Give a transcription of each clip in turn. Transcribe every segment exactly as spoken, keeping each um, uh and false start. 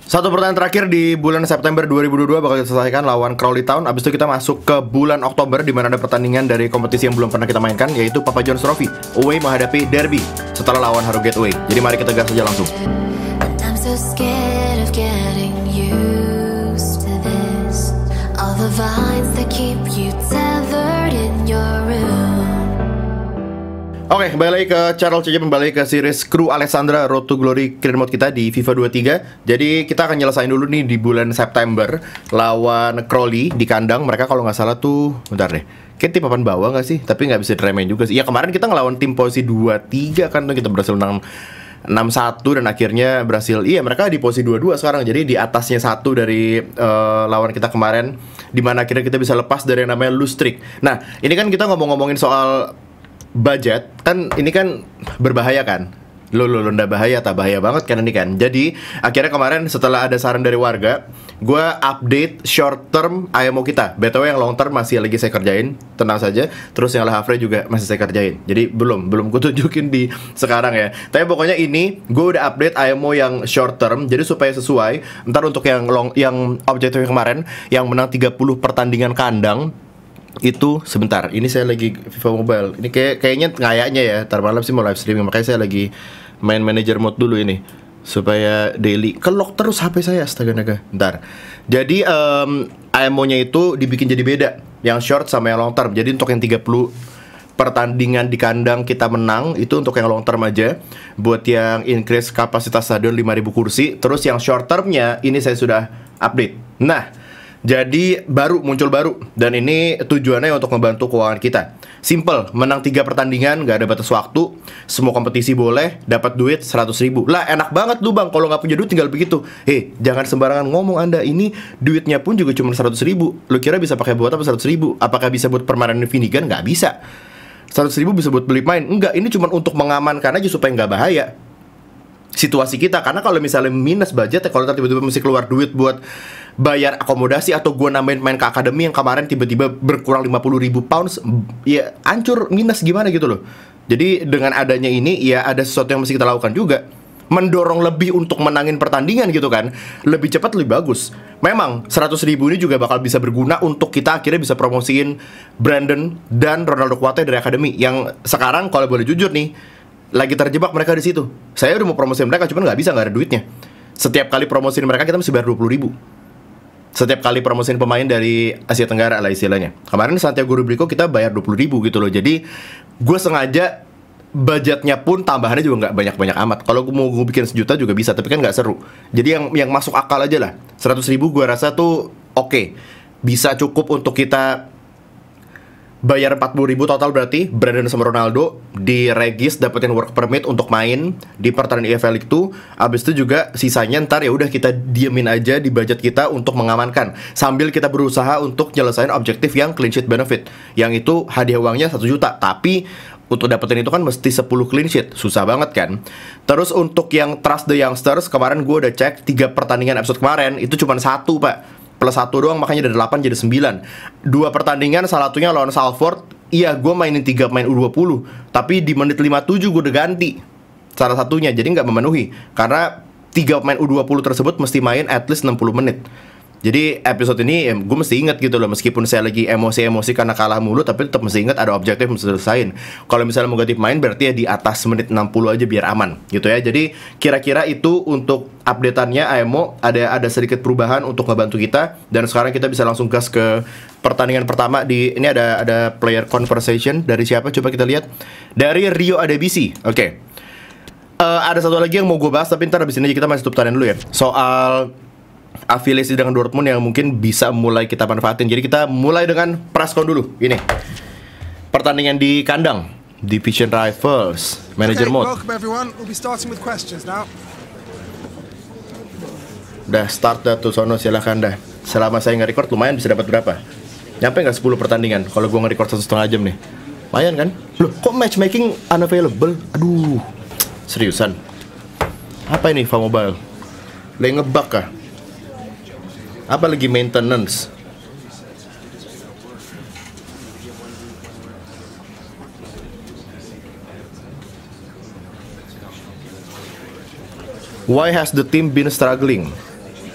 Satu pertandingan terakhir di bulan September dua ribu dua puluh dua bakal kita selesaikan lawan Crawley Town. Abis itu kita masuk ke bulan Oktober di mana ada pertandingan dari kompetisi yang belum pernah kita mainkan, yaitu Papa John's Trophy away menghadapi Derby setelah lawan Harrogate away. Jadi mari kita gas saja langsung. I'm so scared of getting used to this. All the vines that keep you tethered in your room. Oke, kembali lagi ke channel C J, kembali ke series Kru Alexandra Road to Glory Career Mode kita di FIFA dua puluh tiga. Jadi kita akan nyelesain dulu nih di bulan September lawan Crawley di kandang. Mereka kalau nggak salah tuh, bentar deh, kayak tim papan bawah nggak sih? Tapi nggak bisa diremehin juga sih. Ya kemarin kita ngelawan tim posisi dua tiga kan tuh, kita berhasil menang enam satu dan akhirnya berhasil. Iya, mereka di posisi dua dua sekarang. Jadi di atasnya satu dari uh, lawan kita kemarin, dimana akhirnya kita bisa lepas dari yang namanya lose streak. Nah, ini kan kita ngomong-ngomongin soal budget, kan ini kan berbahaya kan. Lo lo lo ndak bahaya, tak bahaya banget kan ini kan. Jadi akhirnya kemarin setelah ada saran dari warga, gue update short term I M O kita. B T W yang long term masih lagi saya kerjain, tenang saja. Terus yang Le Havre juga masih saya kerjain. Jadi belum belum gue tunjukin di sekarang ya. Tapi pokoknya ini gue udah update I M O yang short term, jadi supaya sesuai. Ntar untuk yang long, yang objektif yang kemarin yang menang tiga puluh pertandingan kandang itu sebentar, ini saya lagi FIFA Mobile. Ini kayak kayaknya kayaknya ya, ntar malam sih mau live streaming, makanya saya lagi main manager mode dulu ini supaya daily. Kelok terus H P saya, astaga naga. Ntar. Jadi um, I M O-nya itu dibikin jadi beda, yang short sama yang long term. Jadi untuk yang tiga puluh pertandingan di kandang kita menang, itu untuk yang long term aja. Buat yang increase kapasitas stadion lima ribu kursi. Terus yang short termnya ini saya sudah update. Nah, jadi baru, muncul baru. Dan ini tujuannya untuk membantu keuangan kita. Simple, menang tiga pertandingan, gak ada batas waktu. Semua kompetisi boleh, dapat duit seratus ribu. Lah enak banget lu bang, kalau gak punya duit tinggal begitu. Hei, jangan sembarangan ngomong anda. Ini duitnya pun juga cuma seratus ribu. Lu kira bisa pakai buat apa seratus ribu? Apakah bisa buat permainan Vinigan? Gak bisa. Seratus ribu bisa buat beli main? Enggak, ini cuma untuk mengamankan aja supaya gak bahaya situasi kita. Karena kalau misalnya minus budget ya, kalau tiba-tiba mesti keluar duit buat bayar akomodasi atau gue nambahin main ke akademi yang kemarin tiba-tiba berkurang lima puluh ribu pounds, ya hancur, minus gimana gitu loh. Jadi dengan adanya ini ya ada sesuatu yang mesti kita lakukan juga, mendorong lebih untuk menangin pertandingan gitu kan. Lebih cepat lebih bagus. Memang seratus ribu ini juga bakal bisa berguna untuk kita akhirnya bisa promosiin Brandon dan Ronaldo Kuate dari akademi, yang sekarang kalau boleh jujur nih lagi terjebak mereka di situ. Saya udah mau promosiin mereka, cuman nggak bisa, nggak ada duitnya. Setiap kali promosiin mereka kita mesti bayar dua puluh ribu. Setiap kali promosiin pemain dari Asia Tenggara lah istilahnya. Kemarin Santiago Rubrico kita bayar dua puluh ribu gitu loh. Jadi gue sengaja budgetnya pun tambahannya juga nggak banyak-banyak amat. Kalau gue mau gue bikin sejuta juga bisa, tapi kan nggak seru. Jadi yang yang masuk akal aja lah. Seratus ribu gue rasa tuh oke, okay. Bisa cukup untuk kita bayar empat puluh ribu total, berarti Brandon sama Ronaldo di regis dapetin work permit untuk main di pertandingan E F L League dua. Abis itu juga sisanya ntar ya udah kita diemin aja di budget kita untuk mengamankan, sambil kita berusaha untuk nyelesain objektif yang clean sheet benefit, yang itu hadiah uangnya satu juta. Tapi untuk dapetin itu kan mesti sepuluh clean sheet, susah banget kan. Terus untuk yang trust the youngsters, kemarin gue udah cek tiga pertandingan episode kemarin itu cuma satu pak, plus satu doang, makanya dari delapan jadi sembilan. Dua pertandingan, salah satunya lawan Salford. Iya, gue mainin tiga pemain U dua puluh, tapi di menit lima puluh tujuh gue udah ganti salah satunya, jadi nggak memenuhi. Karena tiga pemain U dua puluh tersebut mesti main at least enam puluh menit. Jadi episode ini ya, gue mesti ingat gitu loh. Meskipun saya lagi emosi-emosi karena kalah mulu, tapi tetap mesti ingat ada objektif mesti selesain. Kalau misalnya mau ganti pemain, berarti ya di atas menit enam puluh aja biar aman gitu ya. Jadi kira-kira itu untuk updateannya I M O. Ada ada sedikit perubahan untuk ngebantu kita. Dan sekarang kita bisa langsung gas ke pertandingan pertama. Di ini ada ada player conversation dari siapa? Coba kita lihat. Dari Rio Adebisi. Oke, okay. uh, Ada satu lagi yang mau gue bahas, tapi ntar abis ini kita masih tutup tanya dulu ya. Soal afiliasi dengan Dortmund yang mungkin bisa mulai kita manfaatin. Jadi kita mulai dengan Presscon dulu. Ini pertandingan di kandang, Division Rivals Manager Okay, Mode. welcome everyone. We'll be starting with questions now. Udah start dah tuh sono, silahkan dah. Selama saya nge-record lumayan bisa dapat berapa? Nyampe nggak sepuluh pertandingan kalau gue nge-record satu setengah jam nih? Lumayan kan? Loh, kok matchmaking unavailable? Aduh, seriusan. Apa ini FIFA Mobile? Lagi ngebug kah? Apa lagi maintenance? Why has the team been struggling?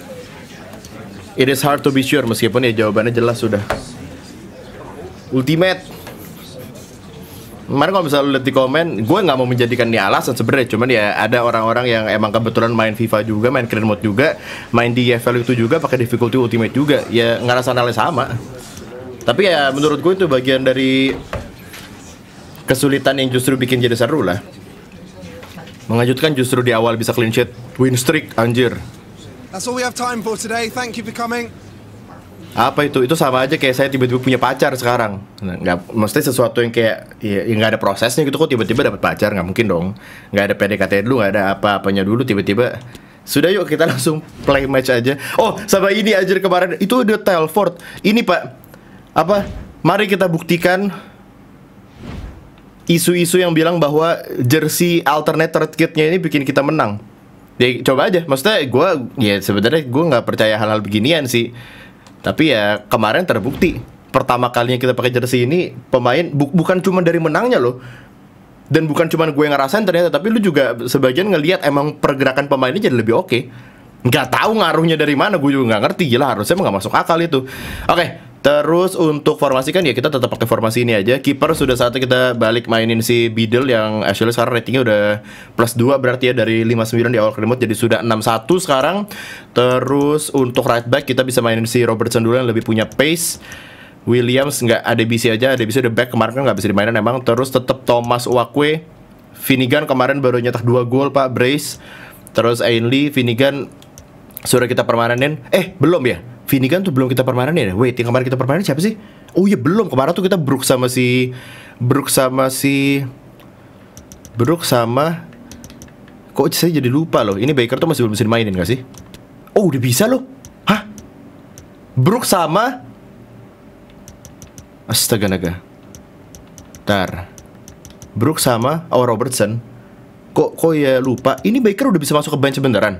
It is hard to be sure, meskipun ya jawabannya jelas sudah. Ultimate. Kemarin kalau misalnya lu lihat di komen, gue nggak mau menjadikan ini alasan sebenarnya, cuman ya ada orang-orang yang emang kebetulan main FIFA juga, main career mode juga, main di E F L itu juga, pakai difficulty ultimate juga, ya ngerasa hal sama. Tapi ya menurut gue itu bagian dari kesulitan yang justru bikin jadi seru lah. Mengejutkan justru di awal bisa clean sheet, win streak, anjir. That's all we have time for today. Thank you for coming. Apa itu? Itu sama aja kayak saya tiba-tiba punya pacar sekarang. Nah, nggak, mesti sesuatu yang kayak ya, ya nggak ada prosesnya gitu kok tiba-tiba dapat pacar, nggak mungkin dong. Nggak ada P D K T dulu, nggak ada apa-apanya dulu tiba-tiba. Sudah yuk kita langsung play match aja. Oh sama ini aja kemarin itu The Telford. Ini pak apa? Mari kita buktikan isu-isu yang bilang bahwa jersey alternate third kitnya ini bikin kita menang. Ya coba aja. Maksudnya gue ya sebenarnya gue nggak percaya hal-hal beginian sih. Tapi ya kemarin terbukti pertama kalinya kita pakai jersey ini pemain bu bukan cuma dari menangnya loh, dan bukan cuma gue ngerasain ternyata, tapi lu juga sebagian ngelihat emang pergerakan pemainnya jadi lebih oke. Nggak tahu ngaruhnya dari mana, gue juga nggak ngerti. Gila, harusnya nggak masuk akal itu. Oke, terus untuk formasi kan ya kita tetap pakai formasi ini aja. Kiper sudah saatnya kita balik mainin si Biddle yang actually sekarang ratingnya udah plus dua berarti ya, dari lima puluh sembilan di awal remote jadi sudah enam satu sekarang. Terus untuk right back kita bisa mainin si Robertson dulu yang lebih punya pace. Williams nggak, ada B C aja, ada B C udah back kemarin kan nggak bisa dimainin emang. Terus tetap Thomas Uwakwe, Finnegan kemarin baru nyetak dua gol pak, brace. Terus Ainley, Finnegan sudah kita permanenin. Eh belum ya? Finnegan tuh belum kita permanenin ya? Wait, yang kemarin kita permanenin siapa sih? Oh iya belum, kemarin tuh kita Brook sama si Brook sama si Brook sama kok saya jadi lupa loh. Ini Baker tuh masih belum bisa dimainin gak sih? Oh udah bisa loh. Hah? Brook sama astaga naga. Ntar Brook sama oh Robertson. Kok kok ya lupa. Ini Baker udah bisa masuk ke bench beneran.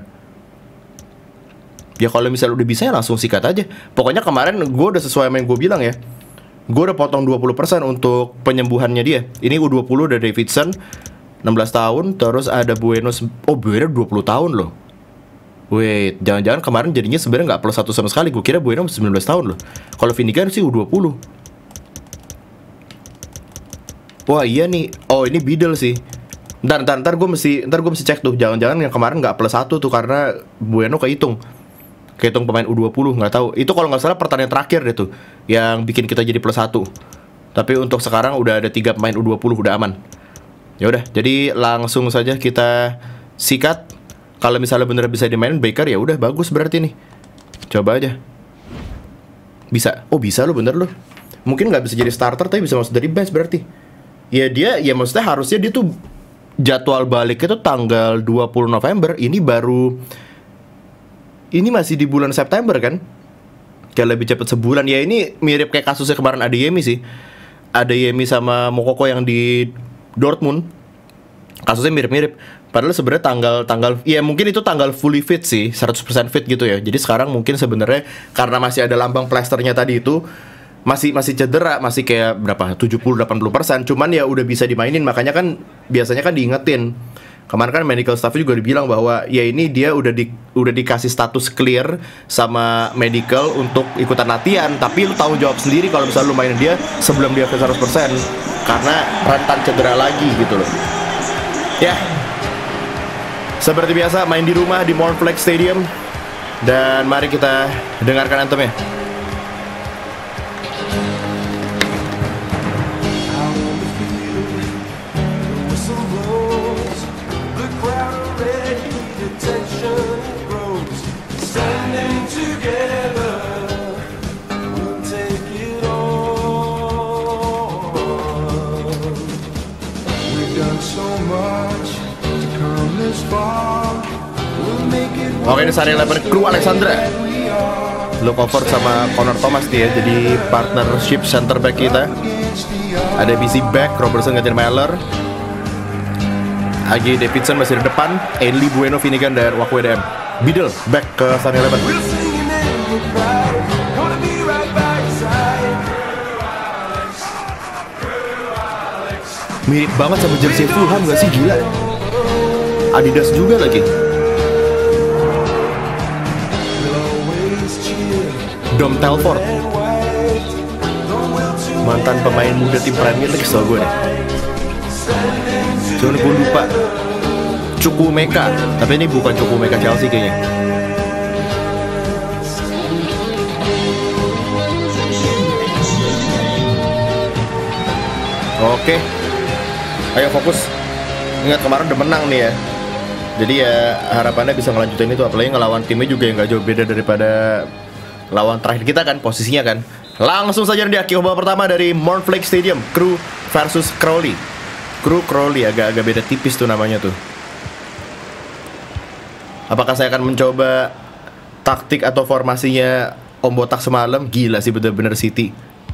Ya kalau misalnya udah bisa ya langsung sikat aja. Pokoknya kemarin gue udah sesuai sama yang gue bilang ya. Gue udah potong dua puluh persen untuk penyembuhannya dia. Ini U dua puluh dari Davidson enam belas tahun. Terus ada Bueno. Oh Bueno dua puluh tahun loh. Wait, jangan-jangan kemarin jadinya sebenarnya nggak plus satu sama sekali. Gue kira Bueno sembilan belas tahun loh. Kalau Finnegan sih U dua puluh. Wah iya nih. Oh ini Biddle sih. Ntar, ntar, ntar gue mesti, ntar gue mesti cek tuh. Jangan-jangan yang kemarin nggak plus satu tuh karena Bueno kehitung. Kehitung pemain U dua puluh, nggak tahu. Itu kalau nggak salah pertandingan terakhir deh tuh yang bikin kita jadi plus satu. Tapi untuk sekarang udah ada tiga pemain U dua puluh, udah aman. Ya udah, jadi langsung saja kita sikat. Kalau misalnya bener bisa dimainin Baker ya udah bagus berarti nih. Coba aja. Bisa. Oh bisa lo, bener lo. Mungkin nggak bisa jadi starter tapi bisa masuk dari bench berarti. Ya dia, ya maksudnya harusnya dia tuh jadwal balik itu tanggal dua puluh November. Ini baru, ini masih di bulan September kan? Kayak lebih cepat sebulan. Ya ini mirip kayak kasusnya kemarin Adeyemi sih. Adeyemi sama Mokoko yang di Dortmund. Kasusnya mirip-mirip. Padahal sebenarnya tanggal tanggal ya mungkin itu tanggal fully fit sih, seratus persen fit gitu ya. Jadi sekarang mungkin sebenarnya karena masih ada lambang plasternya tadi itu masih masih cedera, masih kayak berapa? tujuh puluh delapan puluh persen. Cuman ya udah bisa dimainin, makanya kan biasanya kan diingetin. Kemarin kan medical staff juga dibilang bahwa ya ini dia udah di udah dikasih status clear sama medical untuk ikutan latihan, tapi lu tanggung jawab sendiri kalau misalnya lu mainin dia sebelum dia ke seratus persen karena rentan cedera lagi gitu loh. Ya. Seperti biasa main di rumah di Mournflex Stadium, dan mari kita dengarkan anthemnya. Oke, ini Sunny Eleven Crew Alexandra. Look over sama Connor Thomas dia jadi partnership center back kita. Ada B C back, Robertson gantiin Meller. Agi Davidson masih di depan, Ainley, Bueno, Finnegan, dan Uwakwe D M. Biddle back ke Sunny Eleven. Mirip banget sama jersey Fulham gak sih, gila. Adidas juga lagi. Dom Telford, mantan pemain muda tim Premier League setahu gue deh. Cuman gue lupa. Chukwuemeka, tapi ini bukan Chukwuemeka Chelsea kayaknya. Oke, ayo fokus. Ingat kemarin udah menang nih ya. Jadi ya harapannya bisa ngelanjutin itu. Apalagi ngelawan timnya juga yang gak jauh beda daripada lawan terakhir kita kan, posisinya kan. Langsung saja di akhir babak pertama dari Mornflake Stadium, Crew versus Crawley. Crew Crawley, agak-agak beda tipis tuh namanya tuh. Apakah saya akan mencoba taktik atau formasinya Om Botak semalam? Gila sih bener-bener City.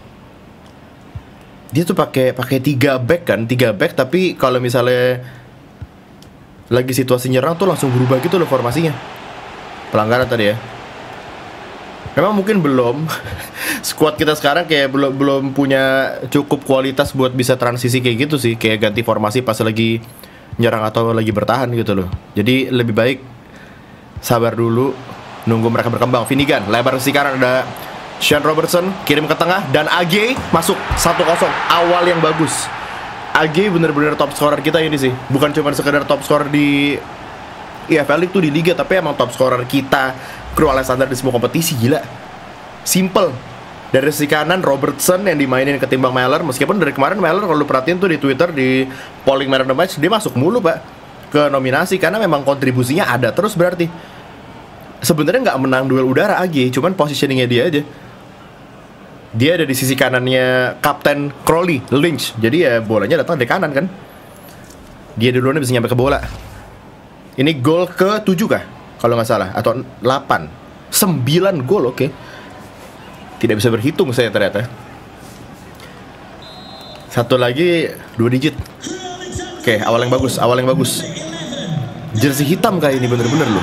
Dia tuh pakai pakai tiga back kan, tiga back tapi kalau misalnya lagi situasi nyerang tuh langsung berubah gitu loh formasinya. Pelanggaran tadi ya. Memang mungkin belum squad kita sekarang kayak belum belum punya cukup kualitas buat bisa transisi kayak gitu sih, kayak ganti formasi pas lagi nyerang atau lagi bertahan gitu loh. Jadi lebih baik sabar dulu, nunggu mereka berkembang. Finnegan lebar ke sisi kanan, ada Sean Robertson kirim ke tengah dan A G masuk satu kosong. Awal yang bagus. A G bener-bener top scorer kita ini sih. Bukan cuma sekedar top scorer di E F L League tuh di liga, tapi emang top scorer kita, Crew Alexandra di semua kompetisi. Gila. Simple. Dari sisi kanan Robertson yang dimainin ketimbang Meller. Meskipun dari kemarin Meller kalau lu perhatiin tuh di Twitter di polling man of the match dia masuk mulu pak ke nominasi karena memang kontribusinya ada terus berarti. Sebenarnya nggak menang duel udara A G, cuman positioningnya dia aja. Dia ada di sisi kanannya Kapten Crawley, Lynch. Jadi ya bolanya datang dari kanan kan. Dia duluan bisa nyampe ke bola. Ini gol ke tujuh kah? Kalau nggak salah, atau delapan. sembilan gol, oke okay. Tidak bisa berhitung saya ternyata. Satu lagi, dua digit. Oke, okay, awal yang bagus, awal yang bagus. Jersey hitam kayak ini bener-bener loh.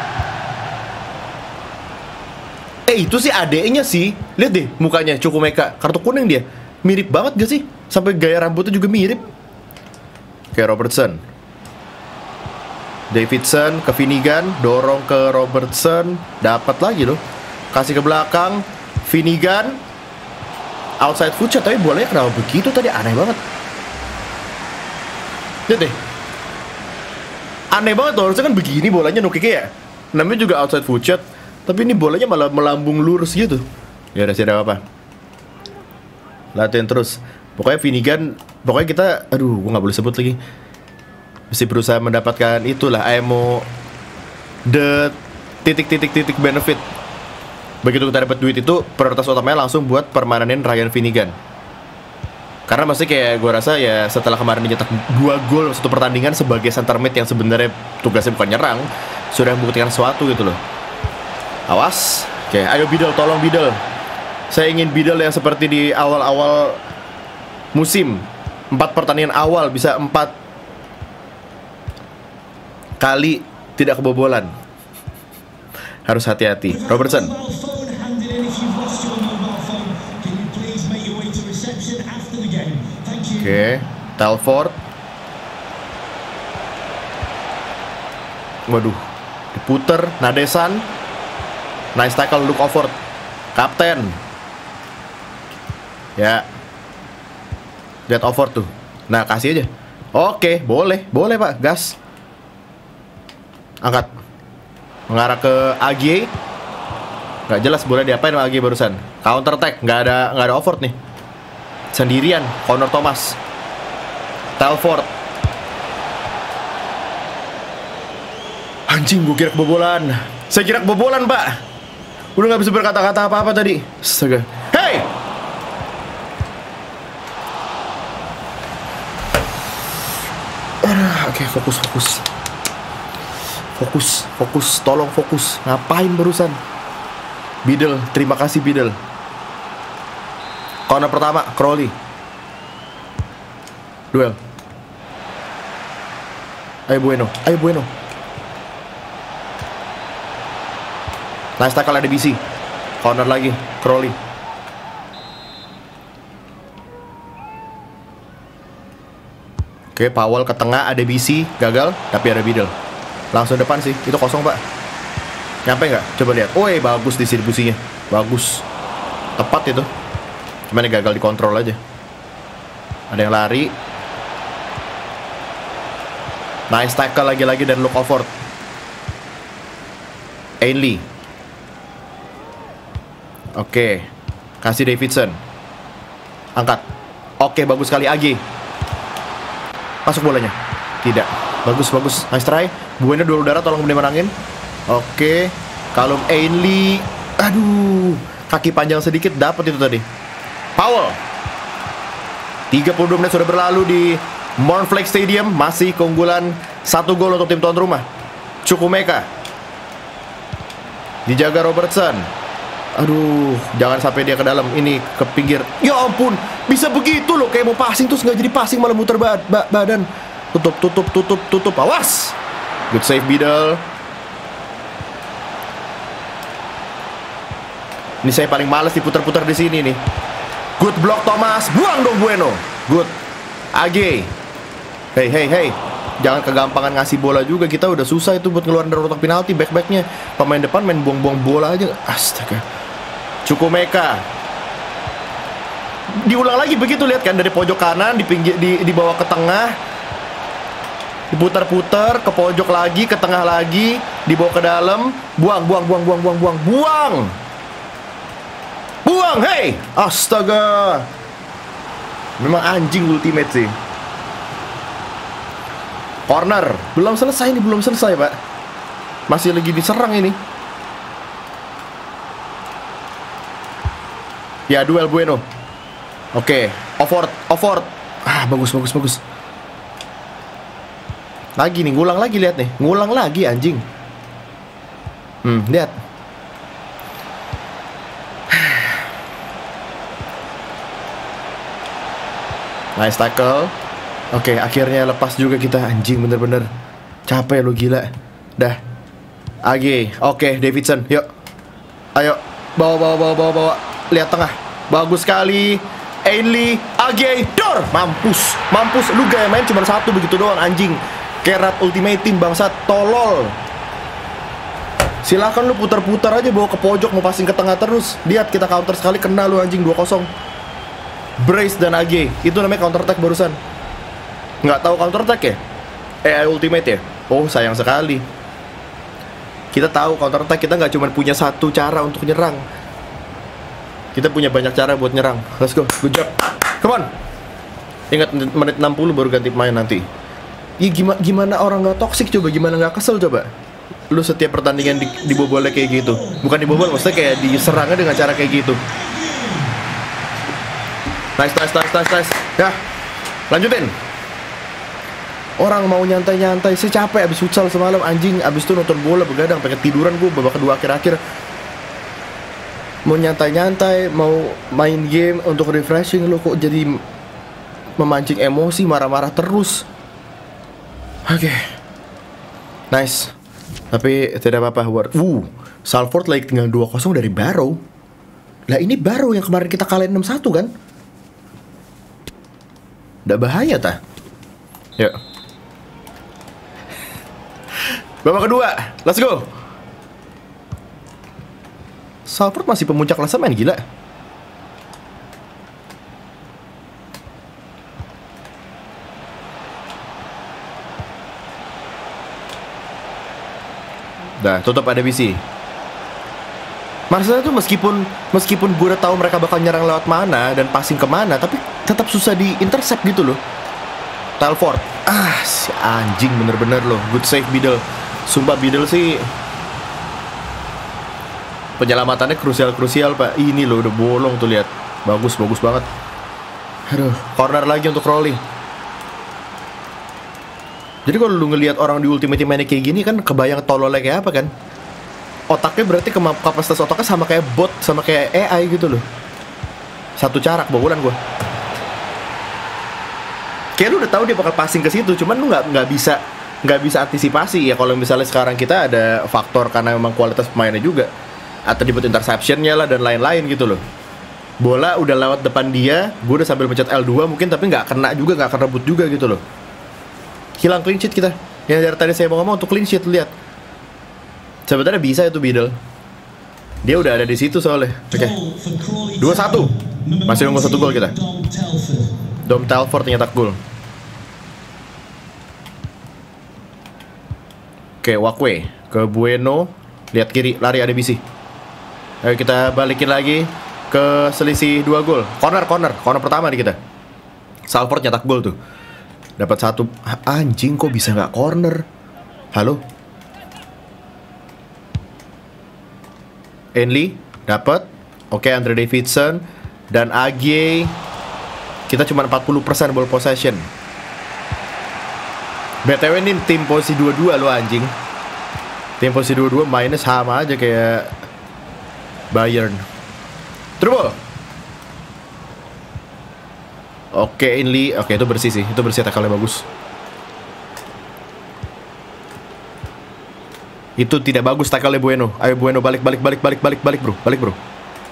Eh itu sih adeknya sih. Lihat deh mukanya Chukwuemeka, kartu kuning dia. Mirip banget gak sih? Sampai gaya rambutnya juga mirip. Kayak Robertson. Davidson ke Finnegan, dorong ke Robertson, dapat lagi loh. Kasih ke belakang, Finnegan. Outside foot shot, tapi bolanya kenapa begitu tadi? Aneh banget. Lihat deh. Aneh banget tuh, harusnya kan begini bolanya no kick ya. Namanya juga outside foot shot. Tapi ini bolanya malah melambung lurus gitu. Ya udah sih, ada apa? Latihan terus. Pokoknya Finnegan, pokoknya kita, aduh, gue nggak boleh sebut lagi. Mesti berusaha mendapatkan itulah, I M O the titik-titik-titik benefit. Begitu kita dapat duit itu, prioritas utamanya langsung buat permanenin Ryan Finnegan. Karena masih kayak gue rasa ya setelah kemarin nyetak dua gol satu pertandingan sebagai center mid yang sebenarnya tugasnya bukan nyerang, sudah membuktikan sesuatu gitu loh. Awas. Oke, ayo Bidal, tolong Bidal. Saya ingin Bidal yang seperti di awal-awal musim. Empat pertandingan awal bisa empat kali tidak kebobolan. Harus hati-hati. Robertson. Oke, Telford. Waduh, diputer, Nadesan. Nice tackle, Luke Offord. Kapten. Ya. Lihat Offord tuh. Nah, kasih aja. Oke, boleh, boleh pak, gas. Angkat. Mengarah ke A G. Gak jelas boleh diapain sama A G barusan. Counter attack, nggak ada nggak ada Offord nih. Sendirian, Connor Thomas. Telford. Anjing, gue kira kebobolan. Saya kira kebobolan pak. Udah gak bisa berkata-kata apa-apa tadi. Astaga. Hey! Oke, okay, fokus, fokus. Fokus, fokus, tolong fokus. Ngapain barusan? Bidal, terima kasih Bidal. Corner pertama, Crawley. Duel. Ayo Bueno, ayo Bueno. Nice tackle ada B C. Corner lagi, Crawley. Oke, Powell ke tengah, ada B C, gagal, tapi ada Bidal. Langsung depan sih, itu kosong pak. Nyampe nggak? Coba lihat. Woi, bagus distribusinya. Bagus. Tepat itu. Cuman gagal dikontrol aja. Ada yang lari. Nice tackle lagi-lagi dari Luke Offord. Ainley. Oke. Kasih Davidson. Angkat. Oke, bagus sekali Agi. Masuk bolanya. Tidak. Bagus, bagus. Nice try. Buena duel udara, tolong menangin. Oke. Callum Ainley. Aduh. Kaki panjang sedikit, dapat itu tadi. Powell. tiga puluh dua menit sudah berlalu di Mournflake Stadium. Masih keunggulan satu gol untuk tim tuan rumah. Chukwuemeka. Dijaga Robertson. Aduh, jangan sampai dia ke dalam. Ini ke pinggir. Ya ampun, bisa begitu loh. Kayak mau passing terus nggak jadi passing, malah muter ba ba badan. Tutup, tutup, tutup, tutup. Awas. Good save Biddle. Ini saya paling males diputar-putar di sini nih. Good block Thomas. Buang dong Bueno. Good. Age. Hey, hey, hey. Jangan kegampangan ngasih bola juga. Kita udah susah itu buat ngeluarin dari kotak penalti. Back-backnya pemain depan main buang-buang bola aja. Astaga. Chukwuemeka. Diulang lagi begitu, lihat kan, dari pojok kanan di pinggir, di dibawa ke tengah, diputar-putar ke pojok lagi, ke tengah lagi, dibawa ke dalam, buang, buang, buang, buang, buang, buang, buang, buang, hey, astaga, memang anjing ultimate sih. Corner, belum selesai ini, belum selesai pak, masih lagi diserang ini. Ya, duel Bueno. Oke, Offord, Offord. Ah, bagus, bagus, bagus. Lagi nih, ngulang lagi, lihat nih. Ngulang lagi, anjing. Hmm, lihat. Nice tackle. Oke, akhirnya lepas juga kita. Anjing, bener-bener capek lo, gila. Dah. Age, oke, Davidson, yuk. Ayo, bawa, bawa, bawa, bawa, bawa. Lihat tengah, bagus sekali. Ainley, Age, dor. Mampus, mampus. Lu gaya main cuma satu begitu doang, anjing. Kerat Ultimate Team, bangsat, tolol. Silakan lu putar-putar aja, bawa ke pojok, mau passing ke tengah terus. Lihat, kita counter sekali, kena lu anjing, dua kosong. Brace dan Age, itu namanya counter attack barusan. Nggak tahu counter attack ya? A I Ultimate ya? Oh, sayang sekali. Kita tahu counter attack, kita nggak cuma punya satu cara untuk nyerang. Kita punya banyak cara buat nyerang. Let's go, good job. Come on. Ingat, menit enam puluh baru ganti pemain nanti. Ya gimana, gimana orang nggak toksik coba, gimana nggak kesel coba. Lu setiap pertandingan di, dibobolnya kayak gitu. Bukan dibobol, maksudnya kayak diserangnya dengan cara kayak gitu. Nice, nice, nice, nice, nice. Ya, lanjutin. Orang mau nyantai-nyantai, saya capek abis futsal semalam, anjing. Abis itu nonton bola begadang, pengen tiduran gue babak kedua akhir-akhir. Mau nyantai-nyantai, mau main game untuk refreshing, lu kok jadi memancing emosi, marah-marah terus. Oke, okay. Nice. Tapi tidak apa-apa. Uh, Salford lagi tinggal dua kosong dari Barrow. Lah ini Barrow yang kemarin kita kalahin enam satu kan? Udah bahaya tah. Yuk. Babak kedua, let's go. Salford masih pemuncak klasemen, gila. Dah, tutup ada B C. Maksudnya tuh meskipun meskipun gue udah tahu mereka bakal nyerang lewat mana dan passing kemana, tapi tetap susah di intercept gitu loh. Telford, ah si anjing bener-bener loh. Good save Biddle. Sumpah Biddle sih penyelamatannya krusial-krusial pak. Ini loh udah bolong tuh, lihat. Bagus, bagus banget. Aduh, corner lagi untuk Crowley. Jadi kalau lu ngelihat orang di Ultimate Team mainnya kayak gini kan, kebayang tololnya kayak apa kan? Otaknya berarti kapasitas otaknya sama kayak bot, sama kayak A I gitu loh. Satu cara kebobolan gue. Kayak lu udah tahu dia bakal passing ke situ, cuman lu nggak nggak bisa nggak bisa antisipasi ya. Kalau misalnya sekarang kita ada faktor karena memang kualitas pemainnya juga, atau dibuat interceptionnya lah dan lain-lain gitu loh. Bola udah lewat depan dia, gue udah sambil pencet L dua mungkin, tapi nggak kena juga, nggak kena rebut juga gitu loh. Hilang clean sheet kita. Yang dari tadi saya mau ngomong untuk clean sheet, lihat. Sebenarnya bisa itu Biddle. Dia udah ada di situ soalnya. Oke. Okay. dua satu. Masih nunggu satu gol kita. Dom Telford nyetak gol. Oke, okay, Wakwe ke Bueno. Lihat kiri, lari ada B C. Ayo kita balikin lagi ke selisih dua gol. Corner, corner, corner pertama di kita. Salford nyetak gol tuh. Dapat satu. Anjing kok bisa nggak corner? Halo? Ainley dapat. Oke, okay, Andre Davidson dan Agie. Kita cuma empat puluh persen ball possession. B T W ini tim posisi dua dua lo anjing. Tim posisi dua dua mainnya sama aja kayak Bayern. Trouble. Oke, Ainley. Oke, itu bersih sih. Itu bersih, tackle-nya bagus. Itu tidak bagus tackle-nya Bueno. Ayo Bueno balik balik balik balik balik balik, Bro. Balik, Bro.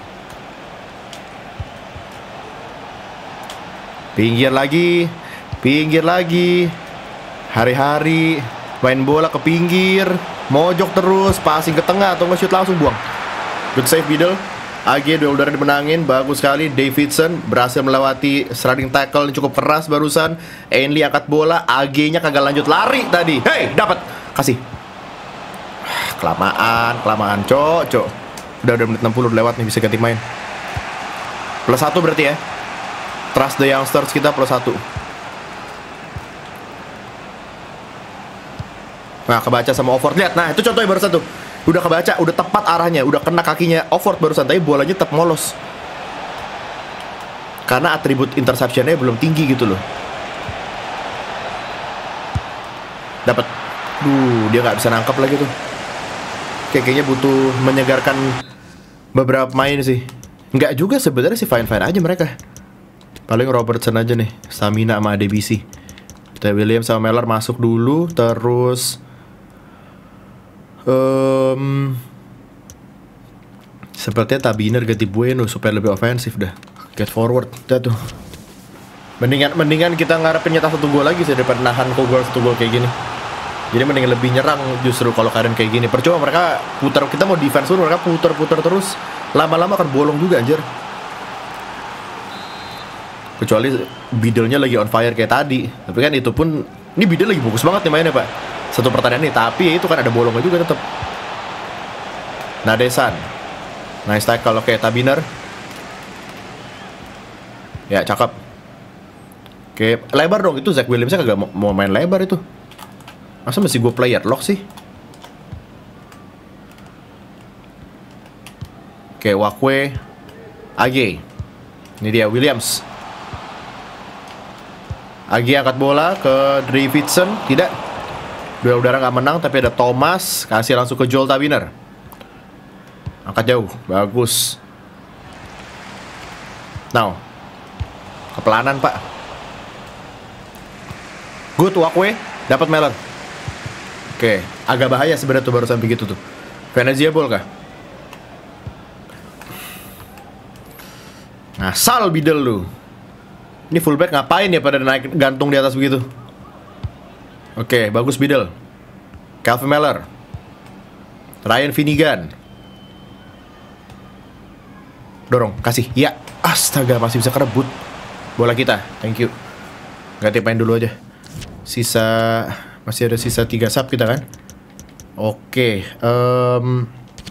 Pinggir lagi. Pinggir lagi. Hari-hari main bola ke pinggir, mojok terus, passing ke tengah atau nge-shoot langsung buang. Good save Biddle. A G dua udara dimenangin, bagus sekali. Davidson berhasil melewati sliding tackle yang cukup keras barusan. Ainley angkat bola, A G-nya kagak lanjut lari tadi. Hey, dapat. Kasih. Kelamaan, kelamaan, cok, cok. Udah udah menit enam puluh lewat nih, bisa ganti main. Plus satu berarti ya. Trust the youngsters kita plus satu. Nah, kebaca sama Offord. Lihat, nah itu contohnya barusan tuh. Udah kebaca, udah tepat arahnya, udah kena kakinya Offord barusan, tapi bolanya tetap molos. Karena atribut interception-nya belum tinggi gitu loh. Dapat. Duh, dia nggak bisa nangkep lagi tuh. Kayaknya butuh menyegarkan beberapa main sih. Nggak juga sebenarnya sih, fine-fine aja mereka. Paling Robertson aja nih, stamina sama A D B C. Kita William sama Meller masuk dulu, terus Um, sepertinya Tabiner ganti Bueno supaya lebih ofensif dah. Get forward, dah tuh. Mendingan, mendingan kita ngarepin nyetak satu gol lagi sih daripada nahan kok gol satu gol kayak gini. Jadi mendingan lebih nyerang justru kalau keadaan kayak gini. Percuma mereka putar, kita mau defense dulu, mereka putar-putar terus. Lama-lama akan bolong juga anjir. Kecuali Biddle-nya lagi on fire kayak tadi. Tapi kan itu pun, ini Biddle lagi bagus banget nih mainnya Pak. Satu pertandingan nih, tapi itu kan ada bolongnya juga tetap. Nadesan. Nice tackle, oke, Tabiner. Ya, cakep. Oke, lebar dong, itu Zach Williams-nya kagak mau, mau main lebar itu. Masa mesti gue player lock sih? Oke, Wakwe. A G. Ini dia, Williams. A G angkat bola ke Davidson, tidak. Dua udara nggak menang, tapi ada Thomas. Kasih langsung ke Joel Tabiner. Angkat jauh, bagus. Now, kepelanan Pak. Good, Wakwe. Dapat Meller. Oke, agak bahaya sebenarnya tuh barusan begitu tuh. Venezia ball kah? Ngasal Biddle lu. Ini fullback ngapain ya pada naik gantung di atas begitu? Oke, bagus Biddle. Calvin Meller. Ryan Finnegan. Dorong, kasih. Ya, astaga, masih bisa kerebut bola kita. Thank you. Ganti main dulu aja. Sisa, masih ada sisa tiga sub kita kan? Oke, um,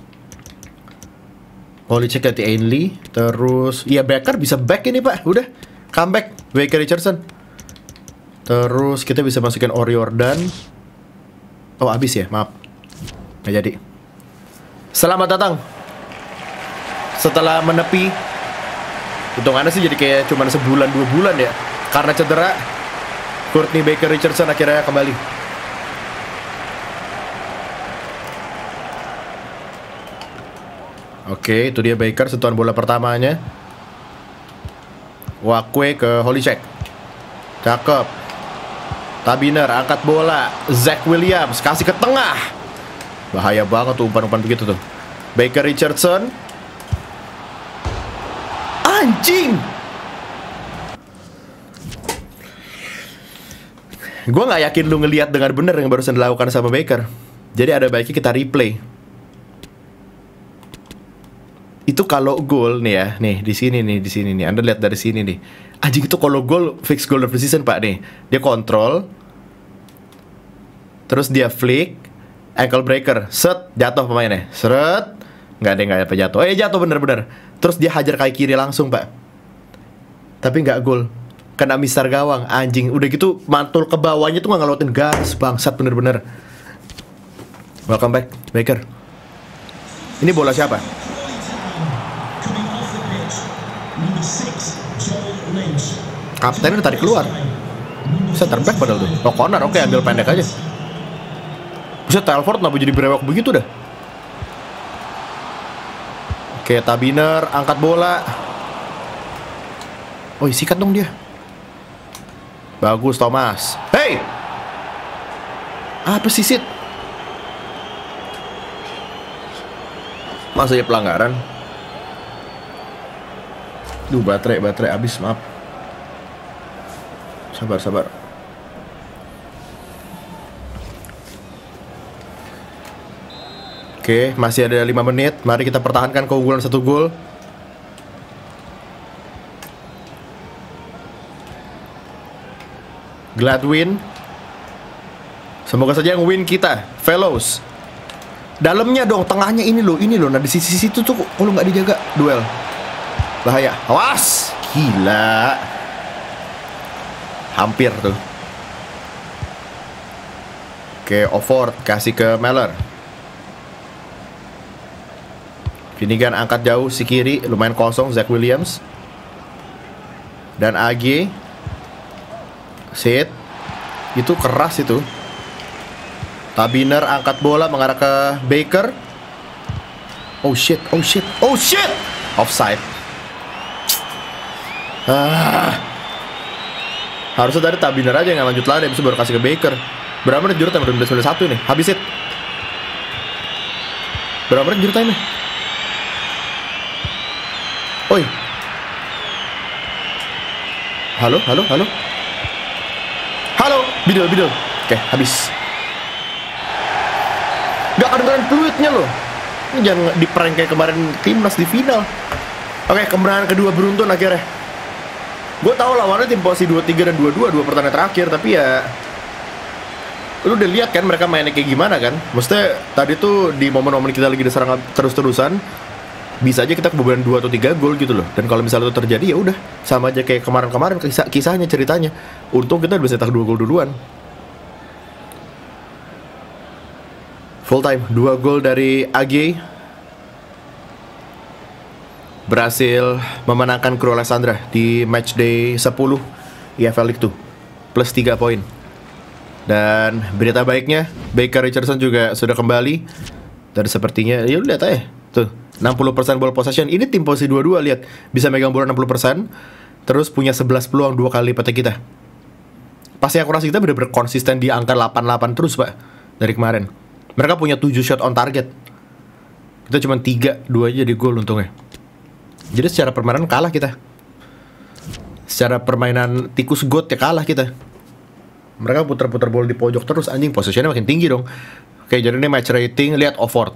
Holy check ganti Ainley. Terus, iya Baker bisa back ini Pak. Udah, comeback Baker Richardson. Terus kita bisa masukin O'Riordan. Oh habis ya, maaf. Nggak jadi. Selamat datang. Setelah menepi, hitungannya sih jadi kayak cuma sebulan dua bulan ya. Karena cedera, Courtney Baker Richardson akhirnya kembali. Oke, itu dia Baker, sentuhan bola pertamanya. Wakwe ke Holycheck. Cakep. Tabiner angkat bola. Zach Williams kasih ke tengah. Bahaya banget tuh umpan-umpan begitu tuh. Baker Richardson. Anjing. Gue gak yakin lu ngelihat dengan bener yang barusan dilakukan sama Baker. Jadi ada baiknya kita replay. Itu kalau gol nih ya, nih di sini nih, di sini nih. Anda lihat dari sini nih. Anjing itu kalau gol fix goal of the season, Pak nih. Dia kontrol. Terus dia flick, ankle breaker, set, jatuh pemainnya. Seret. Nggak ada, nggak ada jatuh. Eh jatuh bener-bener. Terus dia hajar kaki kiri langsung, Pak. Tapi nggak gol. Kena mister gawang, anjing. Udah gitu mantul ke bawahnya tuh nggak ngelotin garis, bangsat bener-bener. Welcome back, Baker. Ini bola siapa? Kapten udah tarik keluar. Center back padahal tuh. Oh corner, oke ambil pendek aja. Bisa Telford kenapa jadi berewok begitu dah? Oke, Tabiner angkat bola. Oh, sikat dong dia. Bagus Thomas. Hey! Apa sih Sid? Masa ya pelanggaran? Duh, baterai, baterai habis, maaf. Sabar, sabar. Oke, masih ada lima menit. Mari kita pertahankan keunggulan satu gol. Gladwin. Semoga saja yang win kita. Fellows. Dalamnya dong, tengahnya ini loh, ini loh. Nah di sisi situ tuh kalau nggak dijaga, duel. Bahaya. Awas. Gila. Hampir tuh. Oke, Offord kasih ke Meller. Finnegan angkat jauh si kiri, lumayan kosong. Zach Williams dan A G. Sit. Itu keras itu. Tabiner angkat bola mengarah ke Baker. Oh shit, oh shit, oh shit. Offside. Ah. Harusnya dari Tabiner aja yang lanjut lari, bisa baru kasih ke Baker. Berapa menit juru time? Udah sembilan satu nih. Habis it. Berapa menit juru time? Oi. Halo, halo, halo. Halo, bidol, bidol. Oke, habis. Gak kedengeran fluidnya loh. Ini jangan di-prank kayak kemarin timnas di final. Oke, kemenangan kedua beruntun akhirnya. Gue tahu lawannya tim posisi dua tiga dan dua dua dua pertandingan terakhir, tapi ya lu udah lihat kan mereka mainnya kayak gimana kan? Maksudnya tadi tuh di momen-momen kita lagi diserang terus-terusan, bisa aja kita kebobolan dua atau tiga gol gitu loh. Dan kalau misalnya itu terjadi ya udah sama aja kayak kemarin-kemarin kisah kisahnya ceritanya. Untung kita udah bisa cetak dua gol duluan. Full time, dua gol dari A G. Berhasil memenangkan Crew Alexandra di matchday sepuluh I F L League dua plus tiga poin. Dan berita baiknya Baker Richardson juga sudah kembali. Dan sepertinya ya lihat aja tuh enam puluh persen ball possession. Ini tim posisi dua dua, lihat bisa megang bola enam puluh persen. Terus punya sebelas peluang, dua kali lipat kita. Pasti akurasi kita benar-benar konsisten di angka delapan delapan terus Pak dari kemarin. Mereka punya tujuh shot on target. Kita cuma tiga, dua aja di gol untungnya. Jadi secara permainan kalah kita. Secara permainan tikus got ya kalah kita. Mereka putar-putar bola di pojok terus, anjing possessionnya makin tinggi dong. Oke, jadi ini match rating, lihat Offord.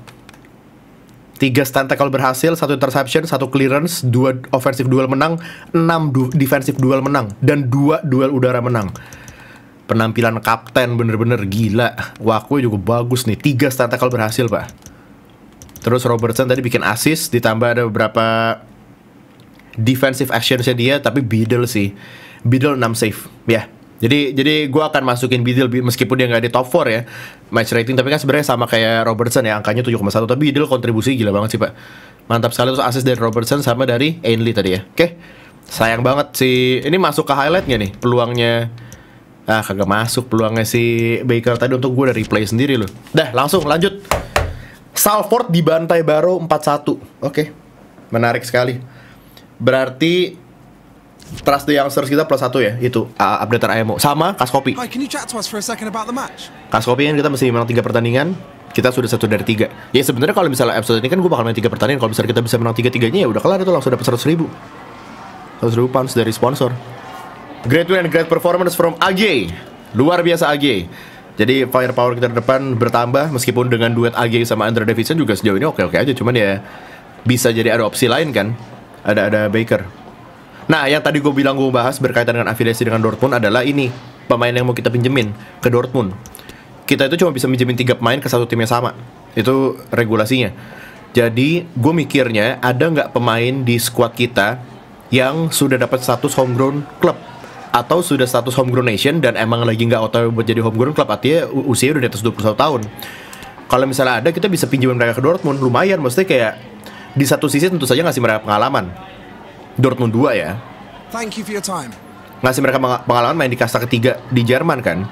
tiga stand tackle berhasil, satu interception, satu clearance, dua offensive duel menang, enam du- defensive duel menang, dan dua duel udara menang. Penampilan kapten bener-bener gila. Waktu juga bagus nih, tiga stand tackle berhasil Pak. Terus Robertson tadi bikin assist, ditambah ada beberapa defensive actionsnya dia, tapi Biddle sih. Biddle enam save, ya. Jadi jadi gue akan masukin Biddle meskipun dia nggak di top empat ya match rating, tapi kan sebenarnya sama kayak Robertson ya, angkanya tujuh koma satu, tapi Biddle kontribusi gila banget sih Pak. Mantap sekali. Terus assist dari Robertson sama dari Ainley tadi ya. Oke, sayang banget sih. Ini masuk ke highlightnya nih peluangnya. Ah kagak masuk peluangnya si Baker tadi, untuk gue udah replay sendiri loh. Dah langsung lanjut. Salford dibantai Barrow empat satu. Oke, menarik sekali. Berarti Trust the Youngsters kita plus satu ya. Itu uh, updater A M O. Sama Kaskopi. Hi, can you chat to us for a second about the match? Kaskopi kan kita masih menang tiga pertandingan. Kita sudah satu dari tiga. Ya sebenarnya kalau misalnya episode ini kan gue bakal main tiga pertandingan. Kalau misalnya kita bisa menang tiga-tiganya ya udah kelar, itu langsung dapat seratus ribu. seratus ribu pounds dari sponsor. Great win and great performance from A G. Luar biasa A G. Jadi firepower kita di depan bertambah. Meskipun dengan duet A G sama Andre Davidson juga sejauh ini oke-oke aja. Cuman ya bisa jadi ada opsi lain kan. Ada ada Baker. Nah, yang tadi gue bilang gue bahas berkaitan dengan afiliasi dengan Dortmund adalah ini, pemain yang mau kita pinjemin ke Dortmund. Kita itu cuma bisa pinjemin tiga pemain ke satu tim yang sama. Itu regulasinya. Jadi gue mikirnya ada nggak pemain di squad kita yang sudah dapat status homegrown club atau sudah status homegrown nation dan emang lagi nggak otw buat jadi homegrown club, artinya usia udah di atas dua puluh satu tahun. Kalau misalnya ada, kita bisa pinjemin mereka ke Dortmund. Lumayan, maksudnya kayak di satu sisi tentu saja ngasih mereka pengalaman. Dortmund dua ya. Thank you for your time. Ngasih mereka pengalaman main di kasta ketiga di Jerman kan.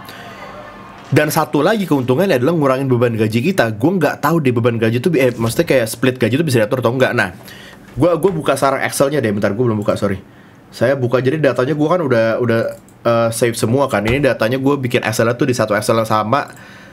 Dan satu lagi keuntungannya adalah ngurangin beban gaji kita. Gue nggak tahu deh beban gaji itu, eh, maksudnya kayak split gaji itu bisa diatur atau enggak. Nah, gue gue buka sekarang Excelnya deh. Bentar, gue belum buka, sorry. Saya buka, jadi datanya gue kan udah udah uh, save semua kan. Ini datanya gue bikin Excelnya tuh di satu Excel yang sama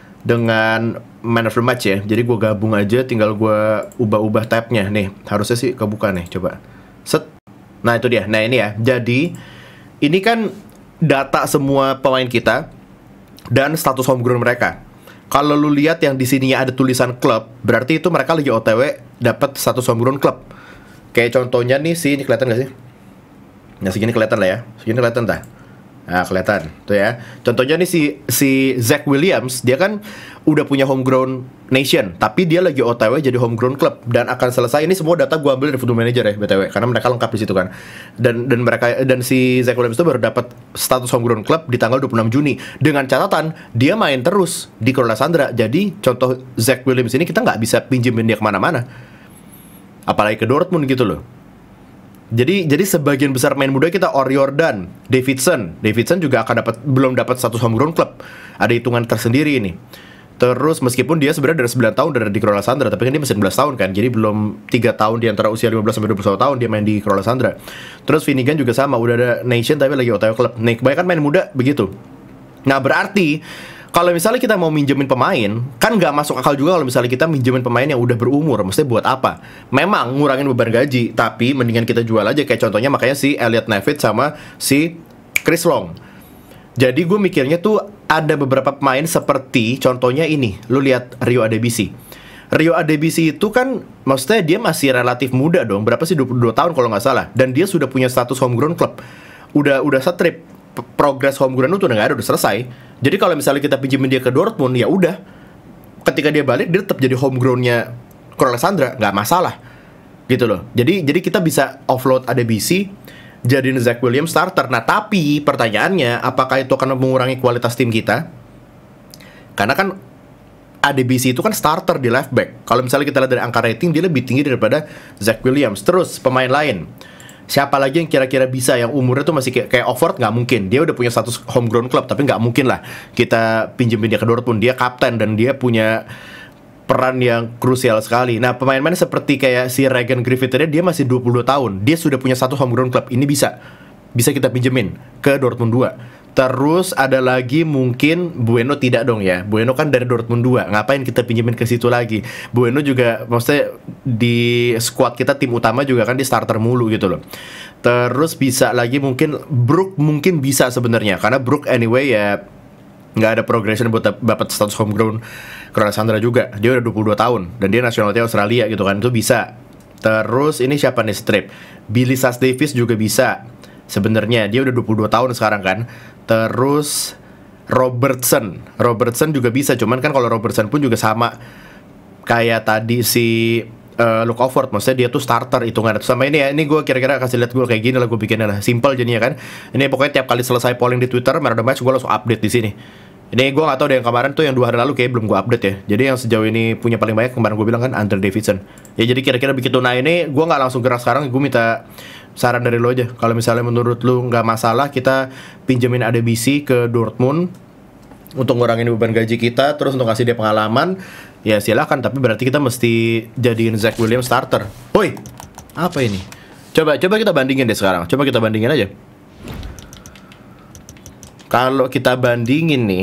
dengan Man of the Match ya. Jadi gue gabung aja, tinggal gue ubah-ubah tabnya. Nih, harusnya sih kebuka nih, coba. Set. Nah itu dia, nah ini ya. Jadi ini kan data semua pemain kita dan status homegrown mereka. Kalau lu lihat yang di sininya ada tulisan klub, berarti itu mereka lagi O T W dapat status homegrown club. Kayak contohnya nih sih, ini kelihatan gak sih? Nah segini kelihatan lah ya, segini kelihatan dah. Nah kelihatan, tuh ya. Contohnya nih si si Zach Williams, dia kan udah punya homegrown nation, tapi dia lagi O T W jadi homegrown club dan akan selesai. Ini semua data gue ambil dari Football Manager ya, B T W, karena mereka lengkap di situ kan. Dan dan mereka dan si Zach Williams itu baru dapat status homegrown club di tanggal dua puluh enam Juni. Dengan catatan dia main terus di Cross Alexandra. Jadi contoh Zach Williams ini kita nggak bisa pinjemin dia kemana-mana, apalagi ke Dortmund gitu loh. Jadi jadi sebagian besar main muda kita, O'Riordan, Davidson, Davidson juga akan dapat belum dapat status homegrown club. Ada hitungan tersendiri ini. Terus meskipun dia sebenarnya dari sembilan tahun dari di Cross Alexandra, tapi kan dia masih enam belas tahun kan. Jadi belum tiga tahun di antara usia lima belas sampai dua puluh satu tahun dia main di Cross Alexandra. Terus Finnegan juga sama, udah ada nation tapi lagi O T W club. Nih, kebanyakan main muda begitu. Nah, berarti kalau misalnya kita mau minjemin pemain, kan nggak masuk akal juga kalau misalnya kita minjemin pemain yang udah berumur. Maksudnya buat apa? Memang ngurangin beban gaji, tapi mendingan kita jual aja. Kayak contohnya makanya si Elliot Nevitt sama si Chris Long. Jadi gue mikirnya tuh ada beberapa pemain seperti contohnya ini. Lu lihat Rio Adebisi. Rio Adebisi itu kan maksudnya dia masih relatif muda dong. Berapa sih, dua puluh dua tahun kalau nggak salah. Dan dia sudah punya status homegrown club. Udah udah setrip. Progres homegrown itu udah nggak ada, udah selesai. Jadi kalau misalnya kita pinjemin dia ke Dortmund, ya udah. Ketika dia balik, dia tetap jadi homegrownnya Cross Alexandra, nggak masalah, gitu loh. Jadi jadi kita bisa offload Adebisi, jadiin Zach Williams starter. Nah tapi pertanyaannya, apakah itu akan mengurangi kualitas tim kita? Karena kan Adebisi itu kan starter di left back. Kalau misalnya kita lihat dari angka rating, dia lebih tinggi daripada Zach Williams. Terus pemain lain, siapa lagi yang kira-kira bisa, yang umurnya tuh masih kayak, kayak Offord? Nggak mungkin. Dia udah punya status homegrown club, tapi nggak mungkin lah kita pinjemin dia ke Dortmund. Dia kapten dan dia punya peran yang krusial sekali. Nah, pemain-pemain seperti kayak si Regan Griffith tadi, dia masih dua puluh dua tahun. Dia sudah punya status homegrown club. Ini bisa. Bisa kita pinjemin ke Dortmund dua. Terus ada lagi mungkin Bueno, tidak dong ya. Bueno kan dari Dortmund dua. Ngapain kita pinjemin ke situ lagi? Bueno juga maksudnya di squad kita tim utama juga kan di starter mulu gitu loh. Terus bisa lagi mungkin Brook, mungkin bisa sebenarnya, karena Brook anyway ya nggak ada progression buat dapat status homegrown Cross Alexandra juga. Dia udah dua puluh dua tahun dan dia nationality Australia gitu kan. Itu bisa. Terus ini siapa nih strip? Billy Sass Davis juga bisa. Sebenarnya dia udah dua puluh dua tahun sekarang kan. Terus Robertson, Robertson juga bisa. Cuman kan kalau Robertson pun juga sama kayak tadi si uh, Luke Offord, maksudnya dia tuh starter hitungan. Sama ini ya, ini gue kira-kira kasih lihat gue kayak gini lah, gue bikinnya lah, simple jadinya kan. Ini pokoknya tiap kali selesai polling di Twitter, Man of the Match gue langsung update di sini. Ini gue gak tahu deh, yang kemarin tuh yang dua hari lalu kayak belum gue update ya. Jadi yang sejauh ini punya paling banyak kemarin gue bilang kan Andre Davidson. Ya jadi kira-kira begitu. Nah ini gue gak langsung gerak sekarang, gue minta saran dari lo aja. Kalau misalnya menurut lo nggak masalah kita pinjemin Adebisi ke Dortmund untuk ngurangin beban gaji kita, terus untuk kasih dia pengalaman, ya silakan. Tapi berarti kita mesti jadiin Zach Williams starter. Woi, apa ini? Coba coba kita bandingin deh sekarang. Coba kita bandingin aja. Kalau kita bandingin nih,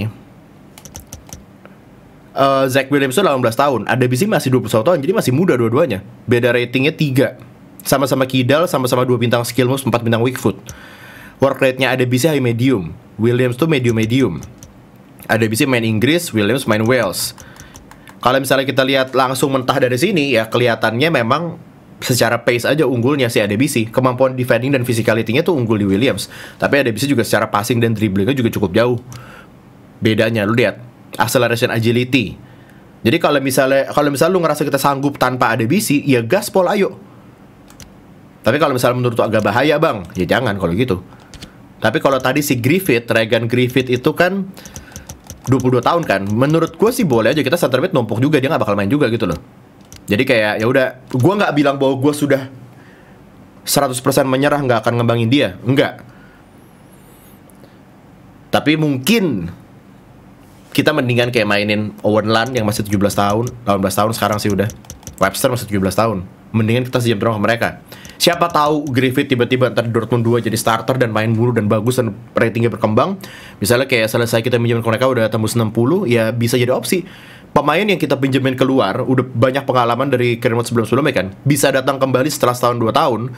uh, Zach Williams itu delapan belas tahun, Adebisi masih dua puluh satu tahun, jadi masih muda dua-duanya. Beda ratingnya tiga. Sama-sama kidal, sama-sama dua bintang skill moves, empat bintang weak foot. Work rate-nya Adebisi high medium, Williams tuh medium-medium. Adebisi main Inggris, Williams main Wales. Kalau misalnya kita lihat langsung mentah dari sini, ya kelihatannya memang secara pace aja unggulnya si Adebisi. Kemampuan defending dan physicality-nya tuh unggul di Williams. Tapi Adebisi juga secara passing dan dribblingnya juga cukup jauh. Bedanya lu lihat, acceleration, agility. Jadi kalau misalnya kalau misalnya lu ngerasa kita sanggup tanpa Adebisi, ya gaspol ayo. Tapi kalau misalnya menurut lu agak bahaya bang, ya jangan kalau gitu. Tapi kalau tadi si Griffith, Regan Griffith itu kan dua puluh dua tahun kan. Menurut gue sih boleh aja kita center mid numpuk juga, dia nggak bakal main juga gitu loh. Jadi kayak ya udah, gue nggak bilang bahwa gue sudah seratus persen menyerah nggak akan ngembangin dia, enggak. Tapi mungkin kita mendingan kayak mainin Owen Land yang masih tujuh belas tahun, delapan belas tahun sekarang sih udah. Webster masih tujuh belas tahun. Mendingan kita sejam terang ke mereka. Siapa tahu Griffith tiba-tiba ntar Dortmund dua jadi starter dan main mulu dan bagus dan ratingnya berkembang. Misalnya kayak selesai kita pinjamin ke mereka udah tembus enam puluh, ya bisa jadi opsi. Pemain yang kita pinjemin keluar udah banyak pengalaman dari Clermont sebelum-sebelumnya kan, bisa datang kembali setelah setahun dua tahun